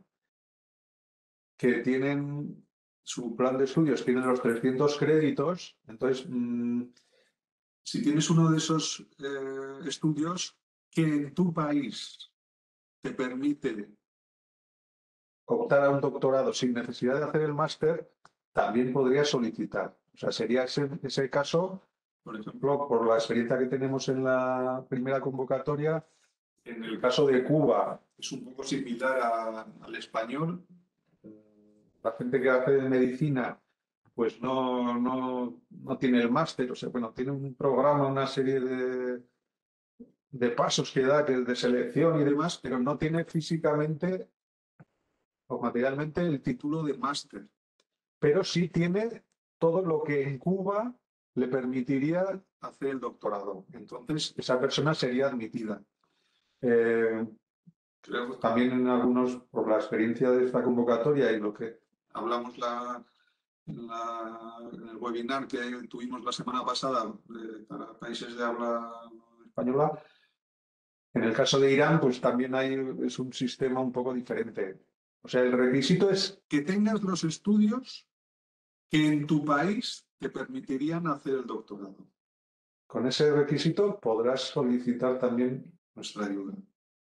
que tienen su plan de estudios, tienen los trescientos créditos. Entonces, mm, si tienes uno de esos eh, estudios que en tu país te permite, optar a un doctorado sin necesidad de hacer el máster, también podría solicitar. O sea, sería ese, ese caso, por ejemplo, ejemplo, por la experiencia que tenemos en la primera convocatoria, en el caso de Cuba, es un poco similar a- al español. la gente que hace medicina pues no, no, no tiene el máster, o sea, bueno, tiene un programa, una serie de, de pasos que da, que de selección y demás, pero no tiene físicamente o materialmente el título de máster. Pero sí tiene todo lo que en Cuba le permitiría hacer el doctorado. Entonces, esa persona sería admitida. Eh, creo que también en algunos, por la experiencia de esta convocatoria y lo que Hablamos la, en, la, en el webinar que tuvimos la semana pasada eh, para países de habla española. En el caso de Irán, pues también hay, es un sistema un poco diferente. O sea, el requisito es que tengas los estudios que en tu país te permitirían hacer el doctorado. Con ese requisito podrás solicitar también nuestra ayuda.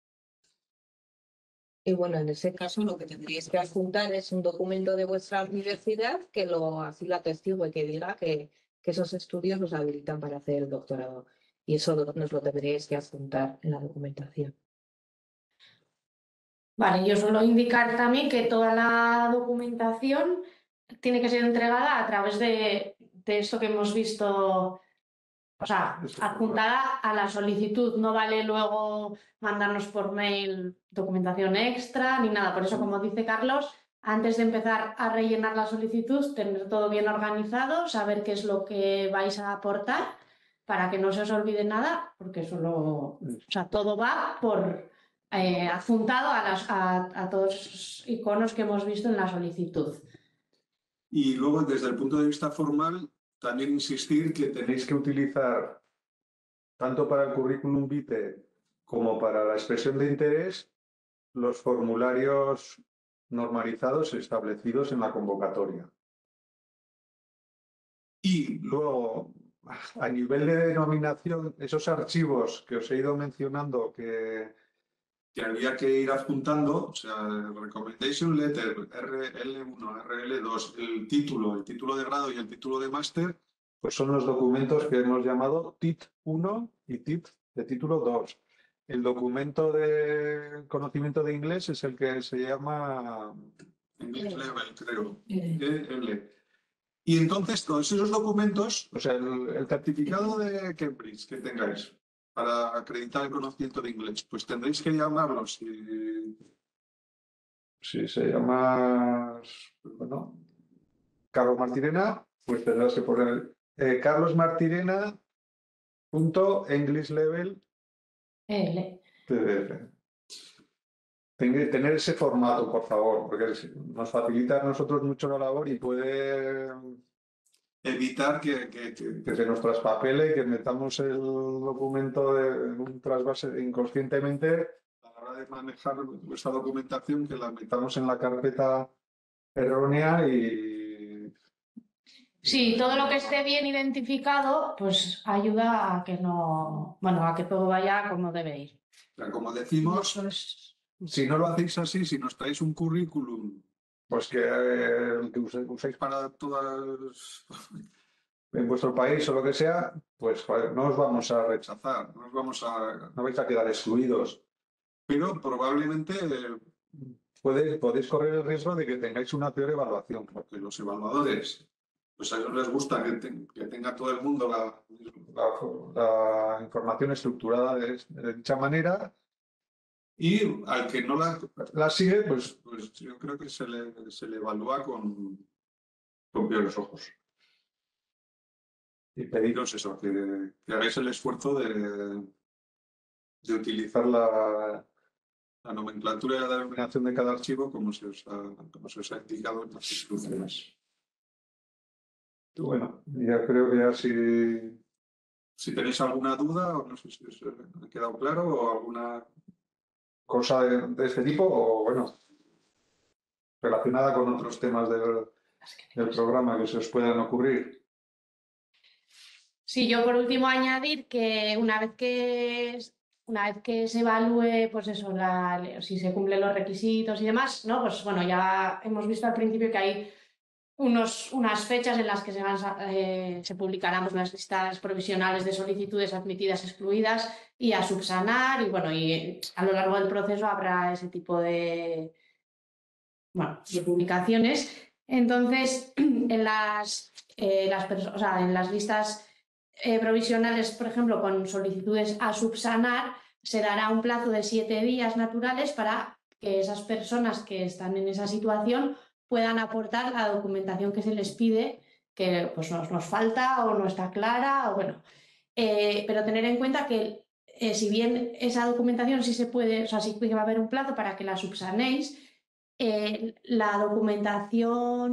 Y bueno, en ese caso lo que tendríais que adjuntar es un documento de vuestra universidad que lo así la testigue, que diga que, que esos estudios los habilitan para hacer el doctorado. Y eso lo- nos lo tendríais que adjuntar en la documentación. Vale, yo suelo indicar también que toda la documentación tiene que ser entregada a través de, de esto que hemos visto, o sea, adjuntada a la solicitud. No vale luego mandarnos por mail documentación extra ni nada. Por eso, como dice Carlos, antes de empezar a rellenar la solicitud, tener todo bien organizado, saber qué es lo que vais a aportar para que no se os olvide nada, porque solo, o sea, todo va por eh, adjuntado a, las, a, a todos esos iconos que hemos visto en la solicitud. Y luego, desde el punto de vista formal, también insistir que tenéis que utilizar, tanto para el currículum vitae como para la expresión de interés, los formularios normalizados establecidos en la convocatoria. Y luego, a nivel de denominación, esos archivos que os he ido mencionando que, que había que ir adjuntando, o sea, Recommendation Letter, R L uno, R L dos, el título, el título de grado y el título de máster, pues son los documentos que hemos llamado T I T uno y T I T de título dos. El documento de conocimiento de inglés es el que se llama English Level, creo, E L. Y entonces todos esos documentos, o sea, el, el certificado de Cambridge que tengáis para acreditar el conocimiento de inglés, pues tendréis que llamarlo, si, si se llama, bueno, Carlos Martirena, pues tendrás que poner eh, Carlos Martirena punto English Level L. P D F. Tener ese formato, por favor, porque nos facilita a nosotros mucho la labor y puede evitar que, que, que, que se nos traspapele, que metamos el documento de, en un trasvase inconscientemente a la hora de manejar nuestra documentación, que la metamos en la carpeta errónea y... Sí, todo lo que esté bien identificado, pues ayuda a que no, bueno, a que todo vaya como debe ir. Como decimos, es... si no lo hacéis así, si nos traéis un currículum, pues que, eh, que uséis para todas en vuestro país o lo que sea, pues joder, no os vamos a rechazar, no os vamos a, no vais a quedar excluidos. Pero probablemente eh, puede, podéis correr el riesgo de que tengáis una peor evaluación, porque los evaluadores, pues a ellos les gusta que, te, que tenga todo el mundo la, la, la información estructurada de, de dicha manera. Y al que no la, la sigue, pues, pues yo creo que se le, se le evalúa con, con peores ojos. Y pediros eso, que, que hagáis el esfuerzo de, de utilizar la, la nomenclatura y la denominación de cada archivo como se os ha, como se os ha indicado en las instrucciones. Y bueno, ya creo que ya si, si tenéis alguna duda, o no sé si os ha quedado claro, o alguna cosa de, de este tipo, o bueno, relacionada con otros temas del, del programa que se os puedan ocurrir. Sí, yo por último añadir que una vez que, una vez que se evalúe, pues eso, la, si se cumplen los requisitos y demás, ¿no? Pues bueno, ya hemos visto al principio que hay unos, unas fechas en las que se, van, eh, se publicarán pues, las listas provisionales de solicitudes admitidas, excluidas y a subsanar, y bueno, y a lo largo del proceso habrá ese tipo de, bueno, de publicaciones. Entonces, en las, eh, las, o sea, en las listas eh, provisionales, por ejemplo, con solicitudes a subsanar, se dará un plazo de siete días naturales para que esas personas que están en esa situación puedan aportar la documentación que se les pide, que pues nos, nos falta o no está clara, o bueno, eh, pero tener en cuenta que eh, si bien esa documentación sí se puede, o sea, sí que va a haber un plazo para que la subsanéis, eh, la documentación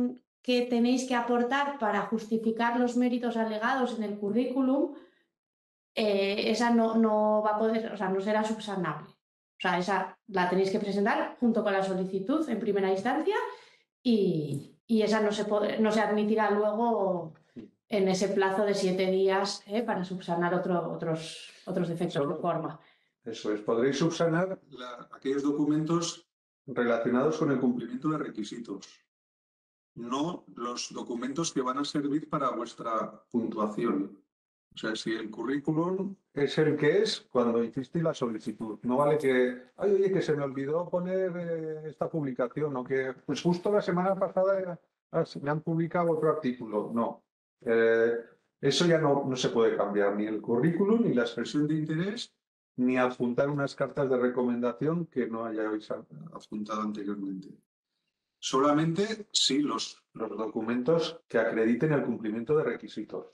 que tenéis que aportar para justificar los méritos alegados en el currículum, eh, esa no, no va a poder, o sea, no será subsanable. O sea, esa la tenéis que presentar junto con la solicitud en primera instancia y, y esa no se, pod- no se admitirá luego en ese plazo de siete días eh, para subsanar otro- otros, otros defectos Solo- de forma. Eso es, podréis subsanar La- aquellos documentos relacionados con el cumplimiento de requisitos, no los documentos que van a servir para vuestra puntuación. O sea, si el currículum es el que es cuando hicisteis la solicitud. No vale que, ay, oye, que se me olvidó poner eh, esta publicación o que, pues justo la semana pasada eh, me han publicado otro artículo. No. Eh, eso ya no, no se puede cambiar, ni el currículum, ni la expresión de interés, ni adjuntar unas cartas de recomendación que no hayáis adjuntado anteriormente. Solamente si los, los documentos que acrediten el cumplimiento de requisitos.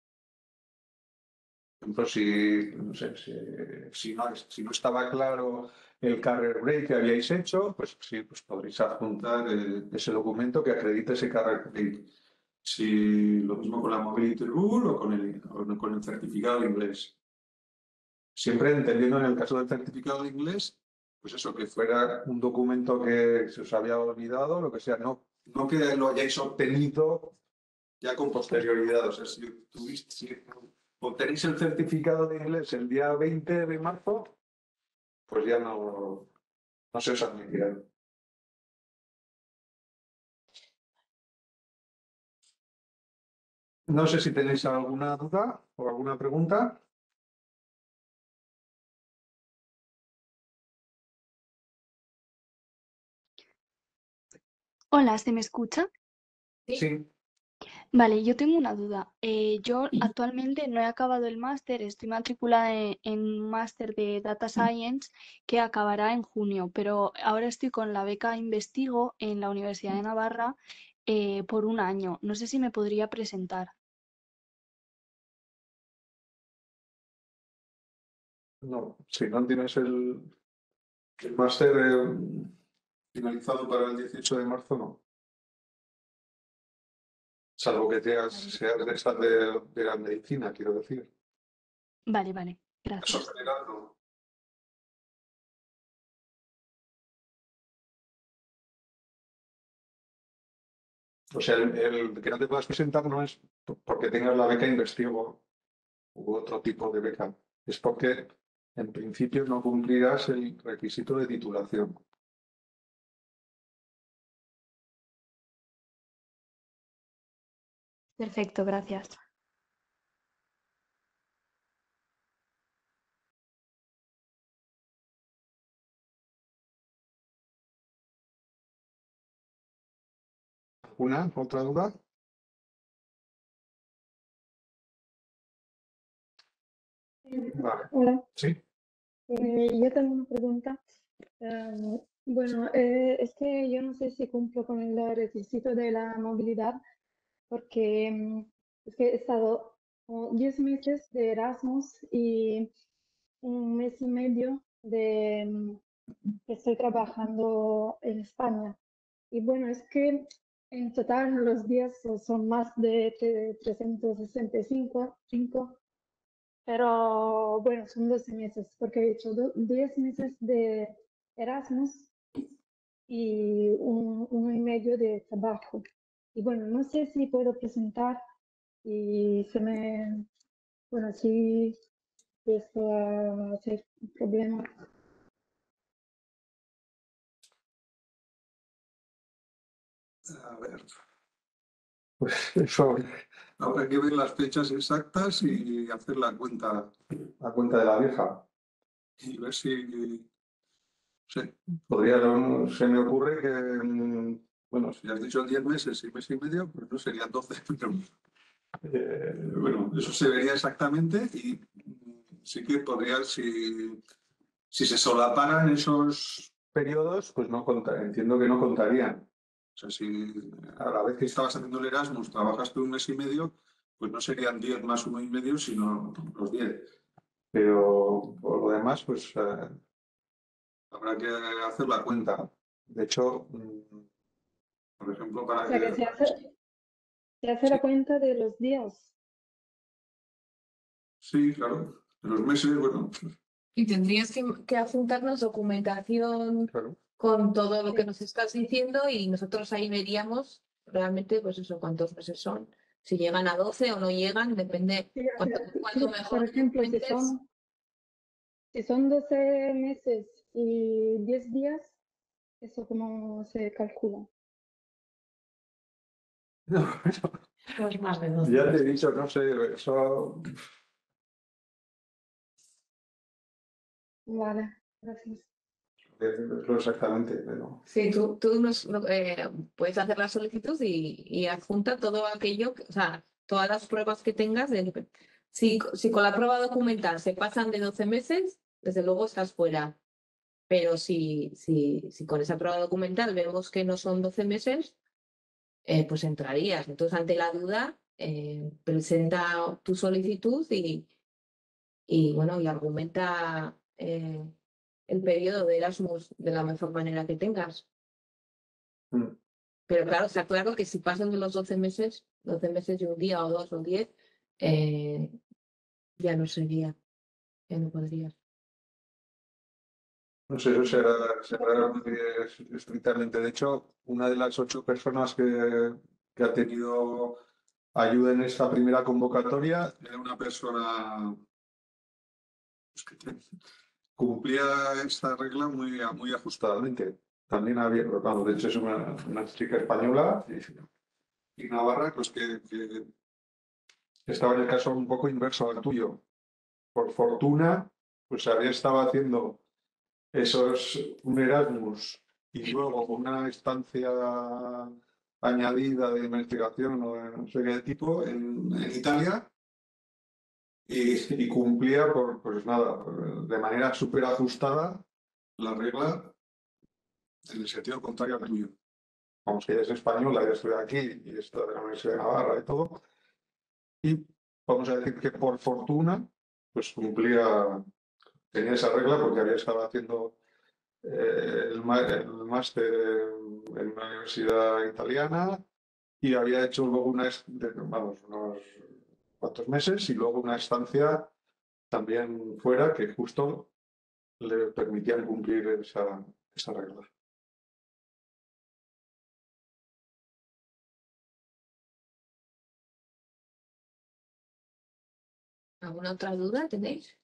Por ejemplo, si, no sé, si, si no, si no estaba claro el career break que habíais hecho, pues sí, pues podréis adjuntar eh, ese documento que acredite ese career break. si lo mismo con la Mobility Rule o con el, o con el certificado de inglés. Siempre entendiendo en el caso del Certificado de inglés, pues eso, que fuera un documento que se os había olvidado, lo que sea, no, no que lo hayáis obtenido ya con posterioridad. O sea, si, tuviste, si obtenéis el certificado de inglés el día veinte de marzo, pues ya no, no se os admitirá. No sé si tenéis alguna duda o alguna pregunta. Hola, ¿se me escucha? Sí. Sí. Vale, yo tengo una duda. Eh, yo actualmente no he acabado el máster, estoy matriculada en, en un máster de Data Science que acabará en junio, pero ahora estoy con la beca Investigo en la Universidad de Navarra eh, por un año. No sé si me podría presentar. No, si no tienes el, el máster eh, finalizado para el dieciocho de marzo, no. Salvo que te hagas, seas de, esta de, de la medicina, quiero decir. Vale, vale, eso gracias. general, no. O sea, el, el que no te puedas presentar no es porque tengas la beca Investigo u otro tipo de beca. Es porque en principio no cumplirás el requisito de titulación. Perfecto, gracias. ¿Una otra duda? Vale. Hola, Sí. eh, yo tengo una pregunta. Em, bueno, eh, es que yo no sé si cumplo con el requisito de la movilidad porque em, es que he estado como diez meses de Erasmus y un mes y medio de em, que estoy trabajando en España. Y bueno, es que en total los días son más de tre- trescientos sesenta y cinco, cinco. Pero bueno, son doce meses, porque he hecho do- diez meses de Erasmus y un, uno y medio de trabajo. Y bueno, no sé si puedo presentar y se me, bueno, si esto va a ser un problema. A ver, Pues eso, habrá que ver las fechas exactas y hacer la cuenta a cuenta de la vieja. y ver si, sí, Podría, no- se me ocurre que, mm, bueno, si has dicho diez meses y mes y medio, pues no serían doce, pero eh, bueno, eso se vería exactamente y mm, sí que podría, si, si se solaparan esos, periodos, pues no conta, entiendo que no contarían. o sea, si a la vez que estabas haciendo el Erasmus trabajaste un mes y medio, pues no serían diez más uno y medio, sino los diez. Pero por lo demás, pues eh, Habrá que hacer la cuenta. cuenta. De hecho, mm, Por ejemplo, O para sea, que que se hace, se hace la cuenta de los días. Sí, claro. En los meses, bueno, Y tendrías que, que adjuntarnos documentación Claro. con todo lo que Sí. nos estás diciendo y nosotros ahí veríamos realmente, pues eso, cuántos meses son. Si llegan a doce o no llegan, depende Sí, o cuanto, sea, sí, cuanto por mejor ejemplo, si documentes. son, si son doce meses y diez días, ¿eso cómo se calcula? No, Pues más de doce. ya te he dicho, no sé, eso. Vale, gracias. Decirlo exactamente, pero. Sí, tú, tú nos eh, puedes hacer la solicitud y, y adjunta todo aquello, que- o sea, todas las pruebas que tengas. De, si, si con la prueba documental se pasan de doce meses, desde luego estás fuera. Pero si, si, si con esa prueba documental vemos que no son doce meses, eh, pues entrarías. Entonces, ante la duda, eh, presenta tu solicitud y, y bueno, y argumenta eh, el periodo de Erasmus de la mejor manera que tengas. Mm. Pero claro, está claro que si pasan de los doce meses, doce meses y un día o dos o diez, eh, ya no sería, ya no podrías. No sé, eso será, será muy es- estrictamente. De hecho, una de las ocho personas que, que ha tenido ayuda en esta primera convocatoria era una persona pues, que te- cumplía esta regla muy, muy ajustadamente. También había, bueno, de hecho es una, una chica española y, y navarra, pues que, que estaba en el caso un poco inverso al tuyo. Por fortuna, pues había estado haciendo esos un Erasmus y luego una estancia añadida de investigación o de no sé qué tipo en, en Italia y, y cumplía por, pues nada, de manera súper ajustada la regla en el sentido contrario al tuyo. Vamos, que ella es española, ella estudia aquí y está de la Universidad de Navarra y todo. Y vamos a decir que por fortuna, pues cumplía, tenía esa regla porque había estado haciendo eh, el, ma- el máster en, en una universidad italiana y había hecho luego una, es- de- vamos, unos cuantos meses y luego una estancia también fuera que justo le permitían cumplir esa, esa regla. ¿Alguna otra duda tenéis?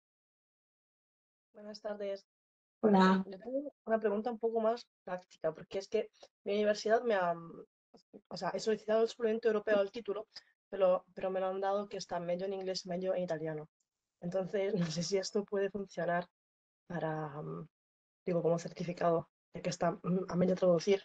Buenas tardes. Hola. Yo tengo una pregunta un poco más práctica, porque es que mi universidad me ha, o sea, he solicitado el suplemento europeo al título, pero, pero me lo han dado que está medio en inglés, medio en italiano. Entonces, no sé si esto puede funcionar para, mm, digo, como certificado de que está mm, a medio traducir.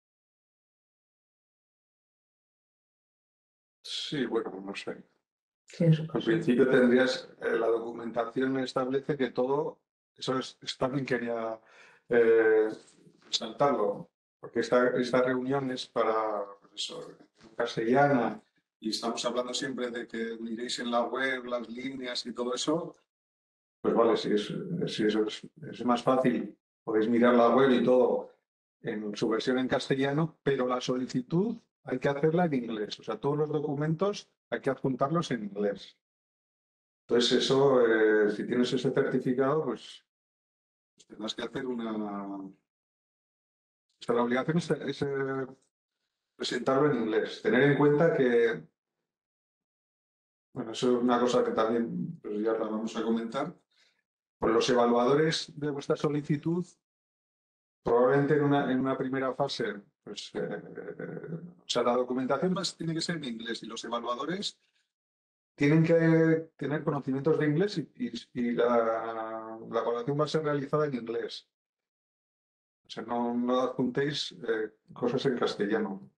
Sí, bueno, no sé. Sí, eso. Al principio tendrías, eh, la documentación establece que todo, eso es, es también quería eh, resaltarlo, porque esta, esta reunión es para, pues eso, en castellana, y estamos hablando siempre de que miréis en la web las líneas y todo eso, pues vale, si, es, si eso es, es más fácil, podéis mirar la web y todo en su versión en castellano, pero la solicitud hay que hacerla en inglés, o sea, todos los documentos hay que adjuntarlos en inglés. Entonces, eso, eh, si tienes ese certificado, pues tendrás que hacer una. O sea, la obligación es, es, eh, presentarlo en inglés. Tener en cuenta que, bueno, eso es una cosa que también pues ya la vamos a comentar. Pues los evaluadores de vuestra solicitud, probablemente en una, en una primera fase, pues, eh, eh, o sea, la documentación más tiene que ser en inglés y los evaluadores tienen que tener conocimientos de inglés y, y- y la, la evaluación va a ser realizada en inglés. O sea, no, no adjuntéis eh, cosas en castellano.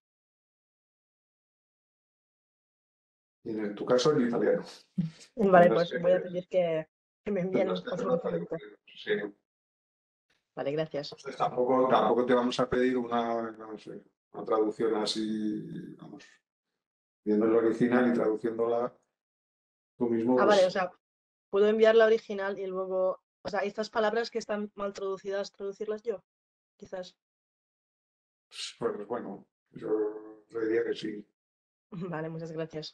Y en tu caso, en italiano. Vale, Tendrás pues voy a que, pedir que, que me envíen tendrás que otro hacerlo documento. traducir. Sí. Vale, gracias. Entonces, tampoco, tampoco te vamos a pedir una, no sé, una traducción así, vamos, viendo el original y traduciéndola tú mismo, Ah, vale, o pues, sea, puedo enviar la original y luego, o sea, estas palabras que están mal traducidas, traducirlas yo, quizás. pues bueno, yo te diría que sí. Vale, muchas gracias.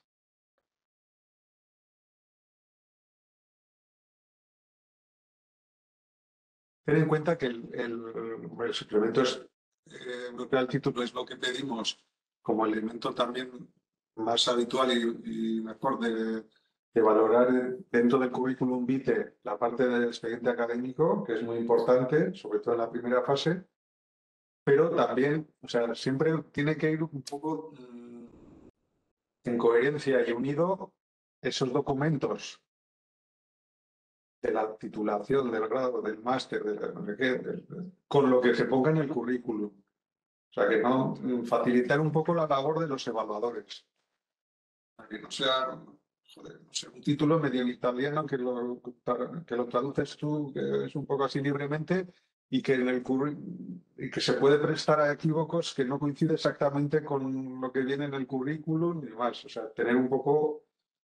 Ten en cuenta que el, el, el suplemento es, eh, europeo al título es lo que pedimos como elemento también más habitual y, y mejor de, de valorar dentro del currículum vitae la parte del expediente académico, que es muy importante, sobre todo en la primera fase, pero también, o sea, siempre tiene que ir un poco mmm, en coherencia y unido esos documentos de la titulación, del grado, del máster, de no sé qué, de, de, con lo que se ponga en el currículum. O sea, que no facilitar un poco la labor de los evaluadores. Para que no sea, joder, no sé, un título medio en italiano que lo, que lo traduces tú, que es un poco así libremente, y que, en el y que se puede prestar a equívocos que no coincide exactamente con lo que viene en el currículum y demás. O sea, tener un poco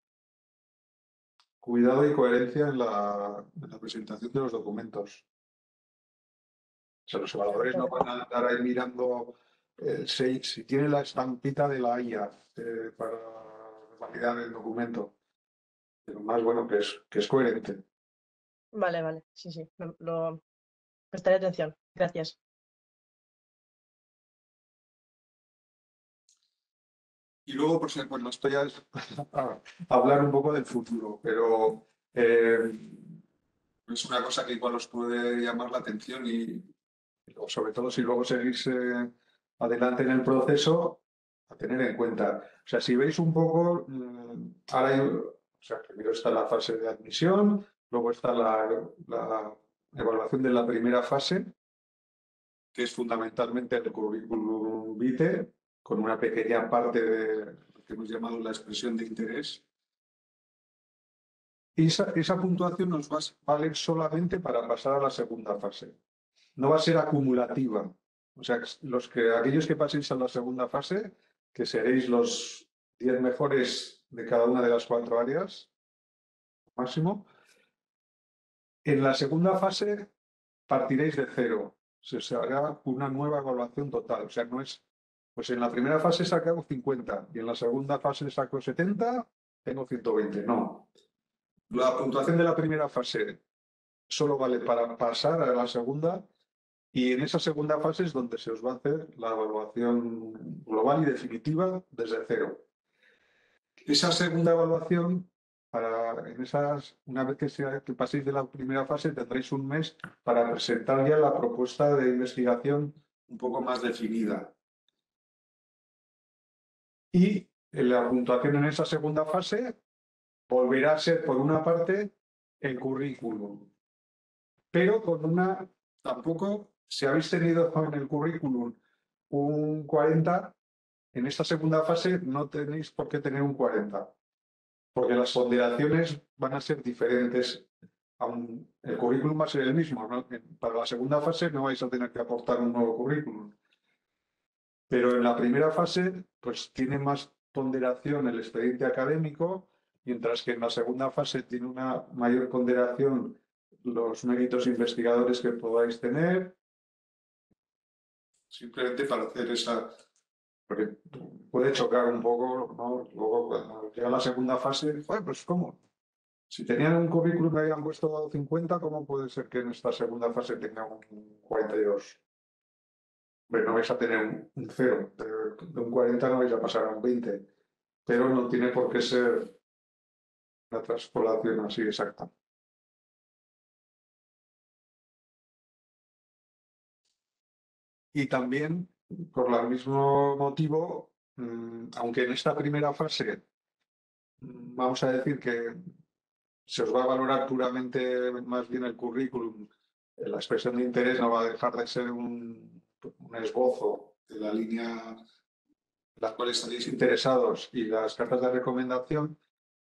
cuidado y coherencia en la, en la presentación de los documentos. O sea, los evaluadores no van a andar ahí mirando eh, si, si tiene la estampita de la I A eh, para validar el documento. Pero más bueno que es, que es coherente. Vale, vale, sí, sí, lo, lo prestaré atención. Gracias. Y luego, por ejemplo, bueno, esto ya es hablar un poco del futuro, pero eh, es una cosa que igual os puede llamar la atención y, sobre todo si luego seguís eh, adelante en el proceso, a tener en cuenta. O sea, si veis un poco, ahora hay, o sea, primero está la fase de admisión, luego está la, la evaluación de la primera fase, que es fundamentalmente el currículum vitae, con una pequeña parte de lo que hemos llamado la expresión de interés. Y esa, esa puntuación nos va a valer solamente para pasar a la segunda fase. No va a ser acumulativa. O sea, los que, aquellos que paséis a la segunda fase, que seréis los diez mejores de cada una de las cuatro áreas, máximo, en la segunda fase partiréis de cero. Se os hará una nueva evaluación total. O sea, no es, pues en la primera fase saco cincuenta y en la segunda fase saco setenta, tengo ciento veinte. No. La puntuación de la primera fase solo vale para pasar a la segunda. Y en esa segunda fase es donde se os va a hacer la evaluación global y definitiva desde cero. Esa segunda evaluación, para, en esas, una vez que, sea, que paséis de la primera fase, tendréis un mes para presentar ya la propuesta de investigación un poco más definida. Y la puntuación en esa segunda fase volverá a ser, por una parte, el currículum. Pero con una, tampoco, si habéis tenido en el currículum un cuarenta, en esta segunda fase no tenéis por qué tener un cuarenta, porque las ponderaciones van a ser diferentes. Aun el currículum va a ser el mismo, ¿no? Para la segunda fase no vais a tener que aportar un nuevo currículum. Pero en la primera fase, pues tiene más ponderación el expediente académico, mientras que en la segunda fase tiene una mayor ponderación los méritos investigadores que podáis tener. Simplemente para hacer esa... Porque puede chocar un poco, ¿no? Luego cuando llega la segunda fase, joder, pues ¿cómo? Si tenían un currículum que habían puesto cincuenta, ¿cómo puede ser que en esta segunda fase tenga un cuarenta y dos? Bueno, no vais a tener un, un cero, de, de un cuarenta no vais a pasar a un veinte, pero no tiene por qué ser una transpolación así exacta. Y también, por el mismo motivo, aunque en esta primera fase vamos a decir que se os va a valorar puramente más bien el currículum, la expresión de interés no va a dejar de ser un, un esbozo de la línea en la cual estaréis interesados y las cartas de recomendación.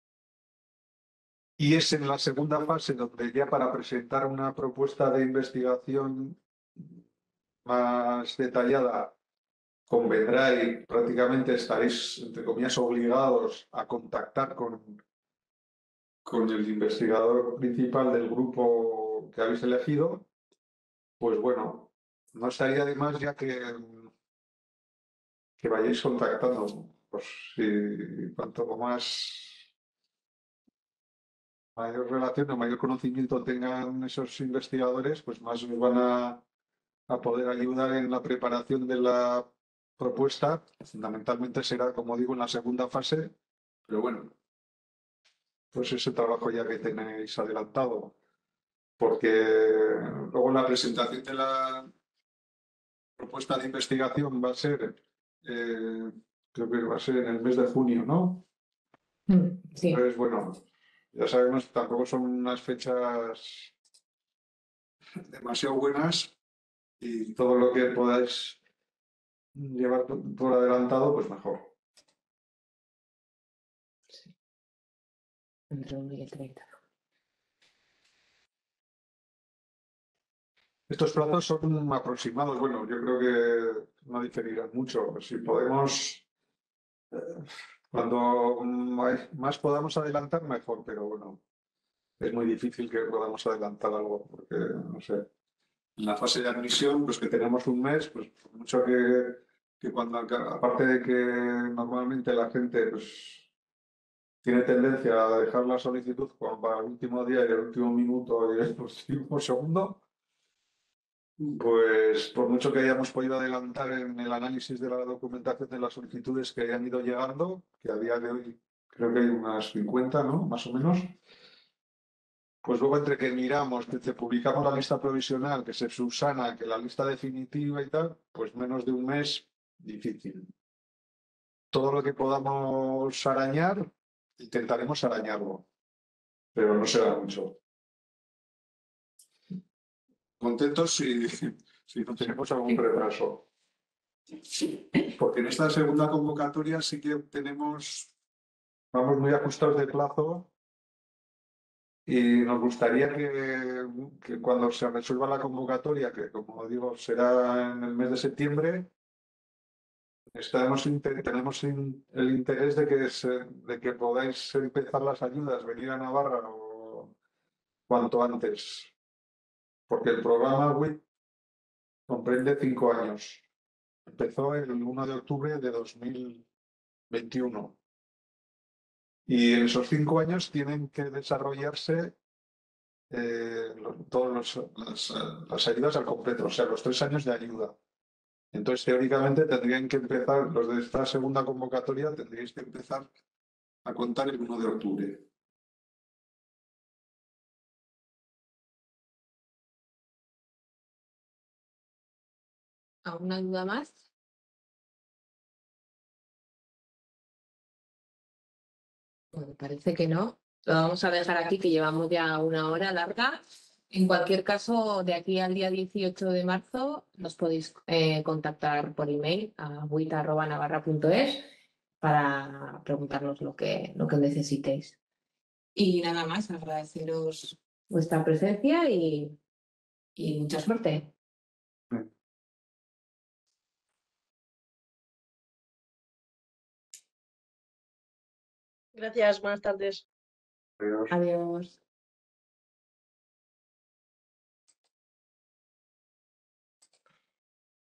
Y es en la segunda fase donde ya para presentar una propuesta de investigación más detallada convendrá y prácticamente estaréis, entre comillas, obligados a contactar con, con el investigador principal del grupo que habéis elegido, pues bueno, no estaría de más ya que, que vayáis contactando. pues si cuanto más mayor relación o mayor conocimiento tengan esos investigadores, pues más nos van a, a poder ayudar en la preparación de la propuesta. Fundamentalmente será, como digo, en la segunda fase, pero bueno, pues ese trabajo ya que tenéis adelantado, porque luego en la presentación de la propuesta de investigación va a ser, eh, creo que va a ser en el mes de junio, ¿no? Mm, Sí, Entonces, bueno, ya sabemos, tampoco son unas fechas demasiado buenas y todo lo que podáis llevar por adelantado, pues mejor. entre uno y el treinta. Estos plazos son aproximados, bueno, yo creo que no diferirán mucho. Si podemos, eh, cuando más más podamos adelantar, mejor, pero bueno, es muy difícil que podamos adelantar algo, porque, no sé, en la fase de admisión, pues que tenemos un mes, pues por mucho que, que cuando, aparte de que normalmente la gente, pues tiene tendencia a dejar la solicitud como para el último día y el último minuto y el último segundo, pues por mucho que hayamos podido adelantar en el análisis de la documentación de las solicitudes que hayan ido llegando, que a día de hoy creo que hay unas cincuenta, ¿no? Más o menos. Pues luego entre que miramos, que te publicamos la lista provisional, que se subsana, que la lista definitiva y tal, pues menos de un mes, difícil. Todo lo que podamos arañar, intentaremos arañarlo, pero no será mucho. Contentos si, si no tenemos algún retraso. Porque en esta segunda convocatoria sí que tenemos, vamos muy ajustados de plazo y nos gustaría que, que cuando se resuelva la convocatoria, que como digo será en el mes de septiembre, estamos, tenemos el interés de que, se, de que podáis empezar las ayudas, venir a Navarra o cuanto antes. Porque el programa W I T comprende cinco años. Empezó el uno de octubre de dos mil veintiuno. Y en esos cinco años tienen que desarrollarse eh, todas las, las ayudas al completo, o sea, los tres años de ayuda. Entonces, teóricamente, tendrían que empezar, los de esta segunda convocatoria, tendríais que empezar a contar el uno de octubre. ¿Alguna duda más? Bueno, parece que no. Lo vamos a dejar aquí, que llevamos ya una hora larga. En cualquier caso, de aquí al día dieciocho de marzo nos podéis eh, contactar por email a wit arroba navarra punto es para preguntarnos lo que, lo que necesitéis. Y nada más, agradeceros vuestra presencia y, y mucha suerte. Gracias, buenas tardes. Adiós. Adiós.